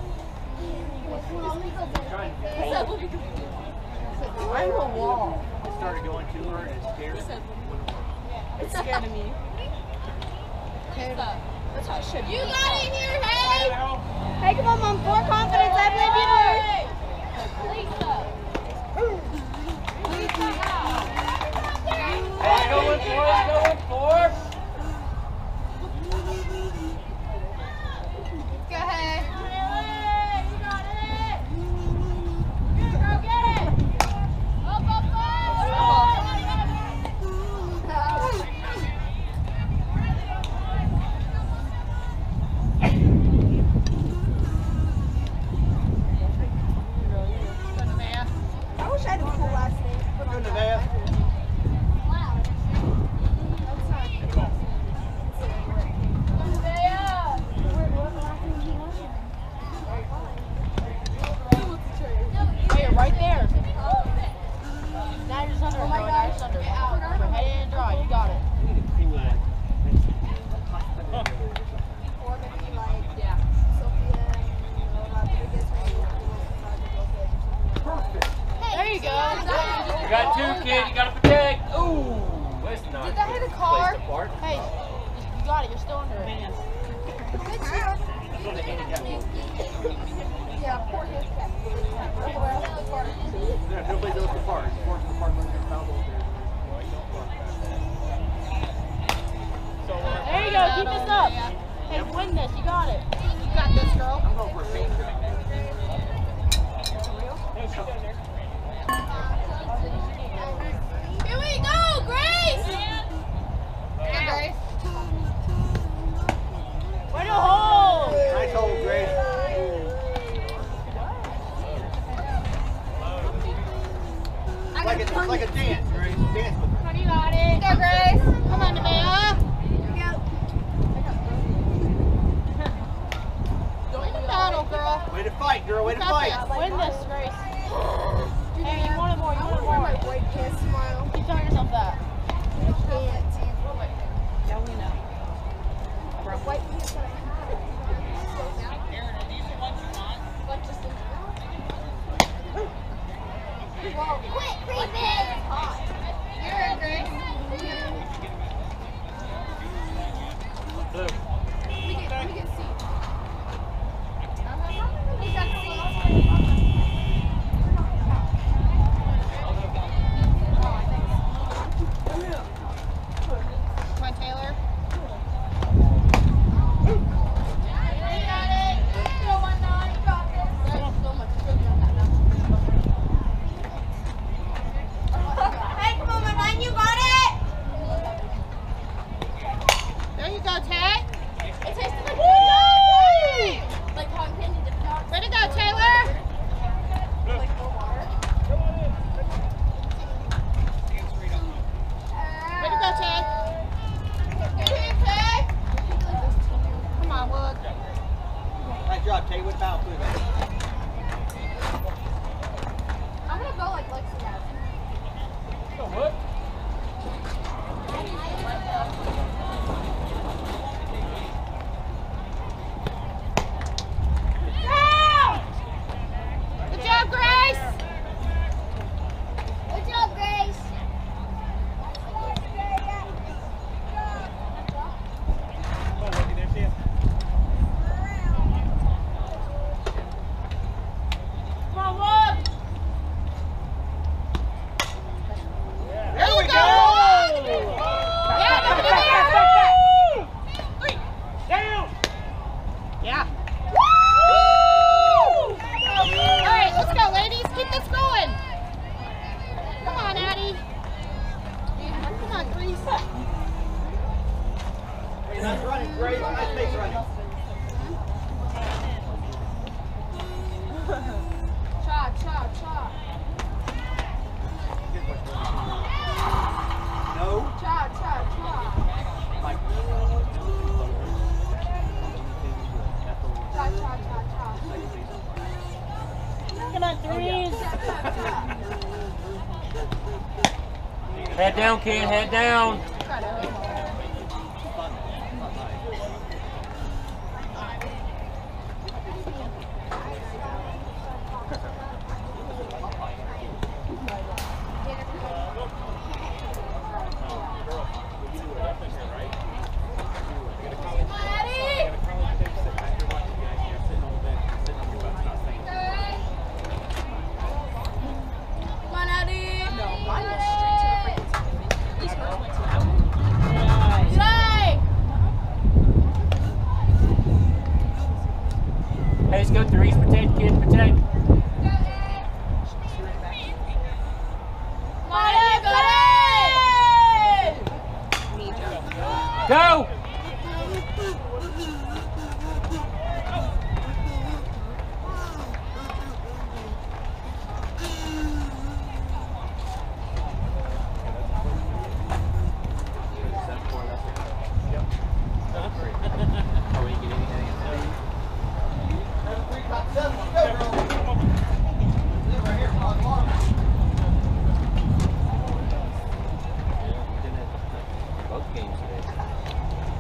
I'm a wall. It started going to her and it scared her. It's scared of me. That's how it should be. You got it here, hey! Hey, come on, Mom. More confidence. I believe you. Lisa. Hey, going for. Go ahead. You got it. Good girl, get it. I wish I had a cool last name. Put on that. Hey, you're right there. Now you're just under. Now you're just under. Head in and draw. You got it. Or maybe like, yeah, Sophia and there you go. You got two, kid. You got to protect. Ooh, that's not. Did that hit a car? Placed apart. Hey, you got it. You're still under it. Good job. Yeah, poor his cat. Everywhere else is hard. Yeah, nobody knows the park. Force the park running foul ball there. There you go. Keep this up. Hey, win this. You got it. You got this, girl. I'm going for a paint trick. Here we go, Grace! Yeah, Grace. Way to hold. Nice hold, Grace. It's like a dance, Grace. Dance with her. Come on, you got it. Go, Grace. Come on, Nevaeh. Win the battle, girl. Way to fight, girl. Way to Got fight. this. Win this, Grace. Hey, you wanted more. You wanted more. My white kiss smile. Keep telling yourself that. Can't. Yeah, we know. For a white kiss that I had. Aaron, are these the ones you want? Like just in Whoa, quit creeping! You're in, Grace. We get seats. We got seats. Come on, Taylor. You got it. Go on now. You got this. There's so much sugar on that now. Hey, come on, my man. You got it. There you go, Tay. It tasted like Woo! Like cotton candy dipped out. Way to go, Taylor. Like no water. Way to go, Tay. Come on, Wood. Nice job, Tay. What foul, please? I'm gonna go like Lexi has. What? Good job, Grace. Good job, Grace. Come on, Wood. There you go. Yeah, nobody there. Yeah. Woo! All right, let's go, ladies. Keep this going. Come on, Addie. Come on, Grace. Hey, nice running, Grace. Nice pace running. Cha, cha, cha. No. Cha, cha, cha. Like, Cha, cha, cha, cha. Come on, threes. Cha, cha, cha. Head down, kid. Head down. Come on, Eddie. No, mine was straight to the freaking Zay! Hey, let's go threes. Protect, kid. Protect. Come on, Eddie! Go. Both games today.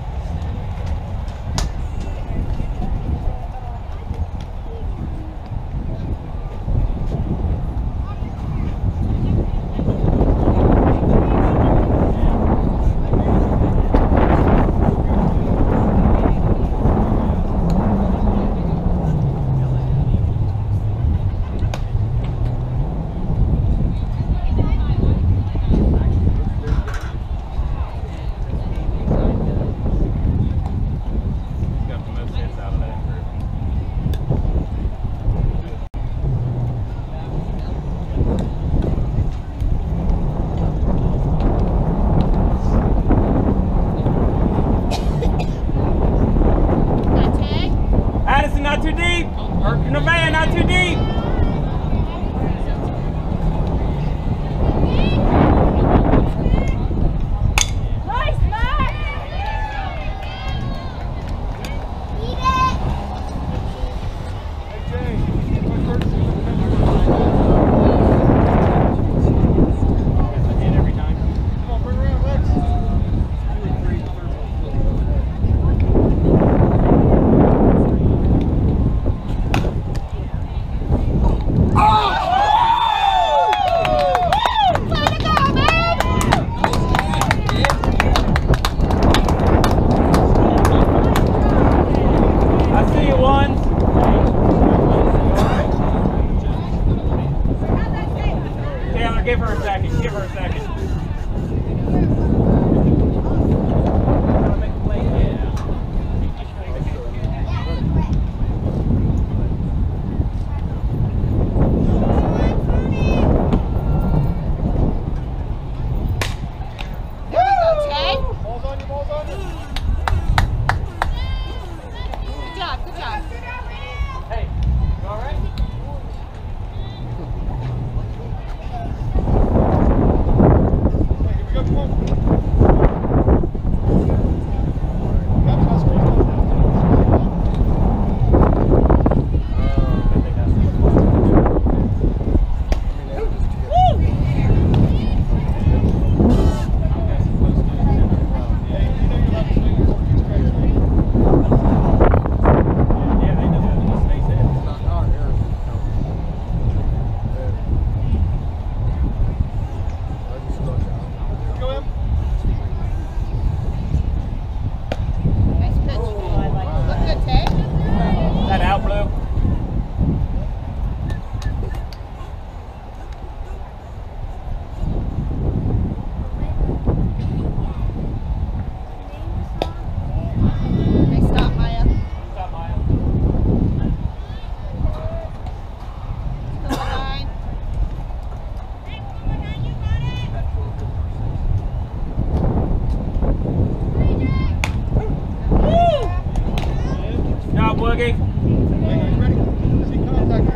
Boogie. Are you ready? See contact.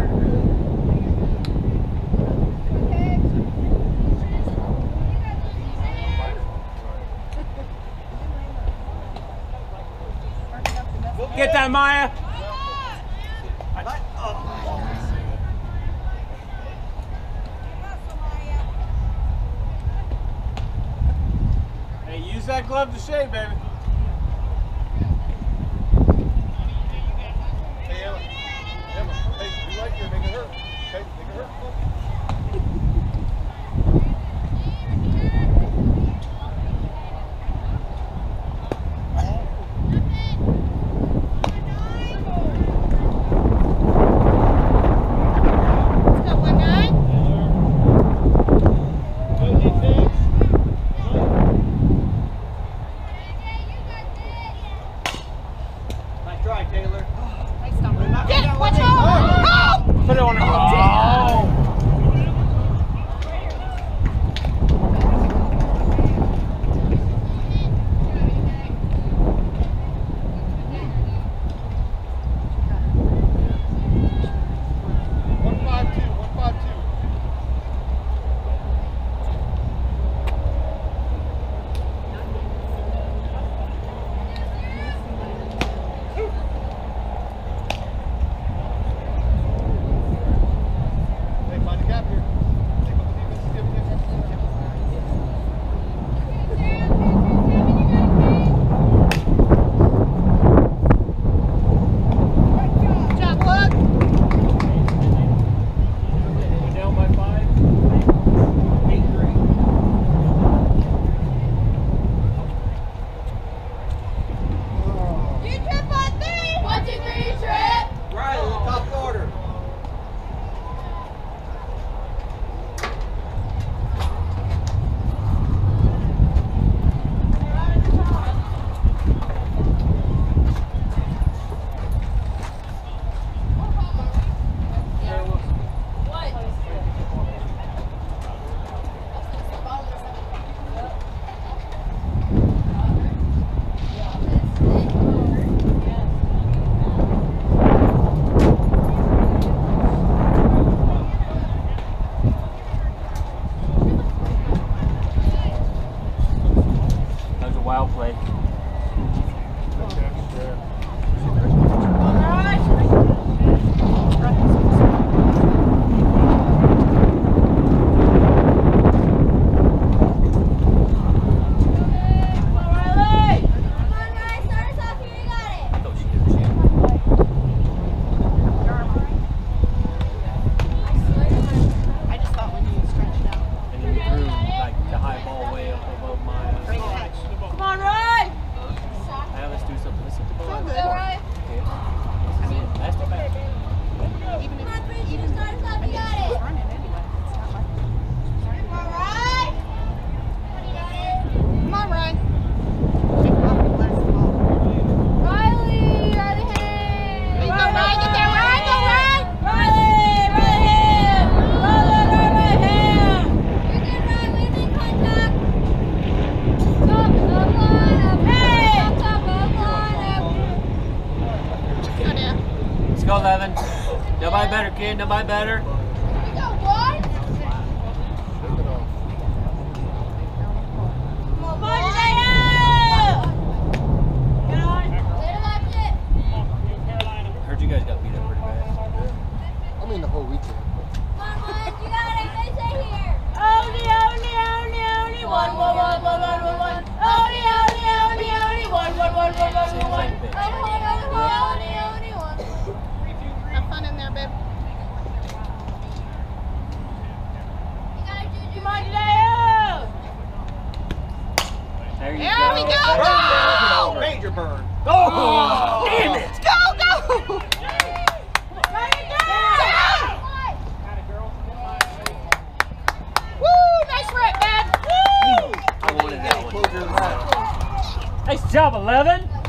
Get that, Maya. Hey, use that glove to shave, baby. Hey, Emma. Emma, hey, you like your make it hurt. Okay, make it hurt. Nice try, Taylor. Get, watch out! No! Put it on her. Oh. One five two. Hey, find a gap here. Take what the defense is giving you. Good job, look. Down by 5. 8-3. You trip on 3. 1, 2, 3, trip. Riley, top order. That was a wild play. I thought she did the I just thought when you stretched out. and then you threw like the high ball way up above my. Great catch. Come on, Ray! Now let's do something. Let's hit the ball. Good, Ray. Okay. This is it. Last at bat. Even if he's running anyway, it's not like. Come on, Ray. Pick him up and let us ball. Riley, right hand. There you go, Ray. Get there, Ray. Go, Ray. Riley, right hand. Riley, right hand. You're good, Riley. Win contact. Stop, line up. Hey. Stop, line up. Go down. Let's go, 11. Nobody better, kid. Nobody better. We got one. Come on, boy. Get on. Little left it. Heard you guys got beat up pretty bad. I mean the whole weekend. Come on, boys. You got it. They say here. Only. One. Only. Only one. Have fun in there, babe. You got it, Juju. Come on, Judeo. There you There go. we go. Oh, major burn. Oh, damn it. Go. Woo! Nice rip, man. Woo! I wanted that one. Nice Nice job, 11. job,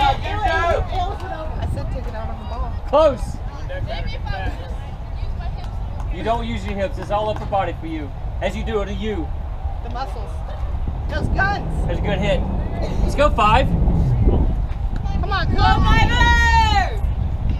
I said take it out of the ball. Close. Maybe if I would just use my hips. You don't use your hips. It's all upper body for you. As you do it to you. The muscles. Those guns. That's a good hit. Let's go, 5. Come on, go, Tigers!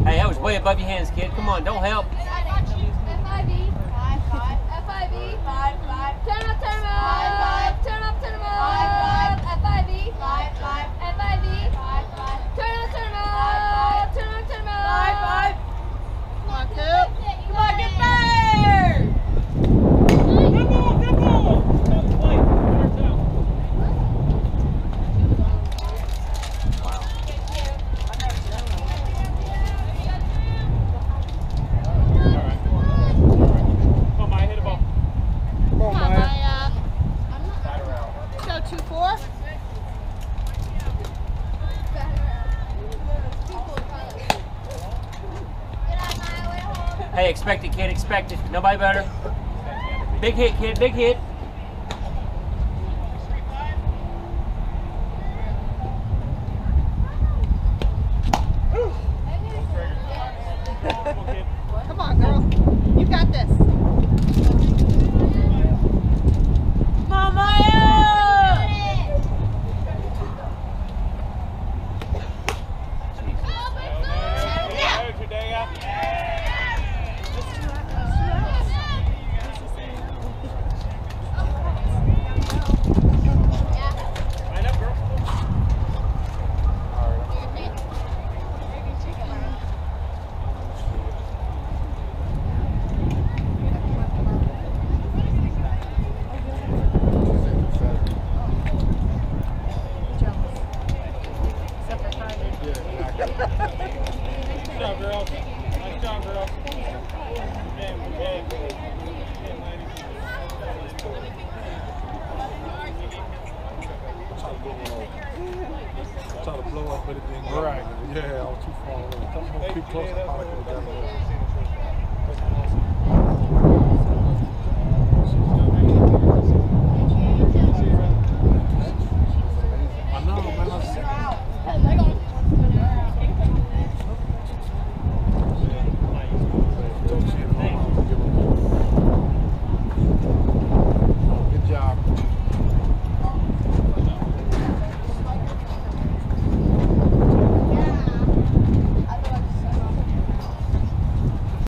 Hey, that was way above your hands, kid. Come on, don't help. FIV. 5. FIV. 5. Turn up, turn up. 5. Turn up, turn up. 5. FIV. 5. FIV. 5. Turn up, turn up. Turn up, turn up. 5. Come on, Coop. Come on, get there. Good ball, good ball. Stop the play. Turns out. Come on, Maya, hit a ball. Come on, Maya. Go 2-4. Hey, expect it, kid. Expect it. Nobody better. Big hit, kid. Big hit. Come on, girl. You got this. Come on, Maya. Try to blow up, but it didn't go. Right. Yeah, I was too far away. Come on, keep close. I probably could have done it. I know, man.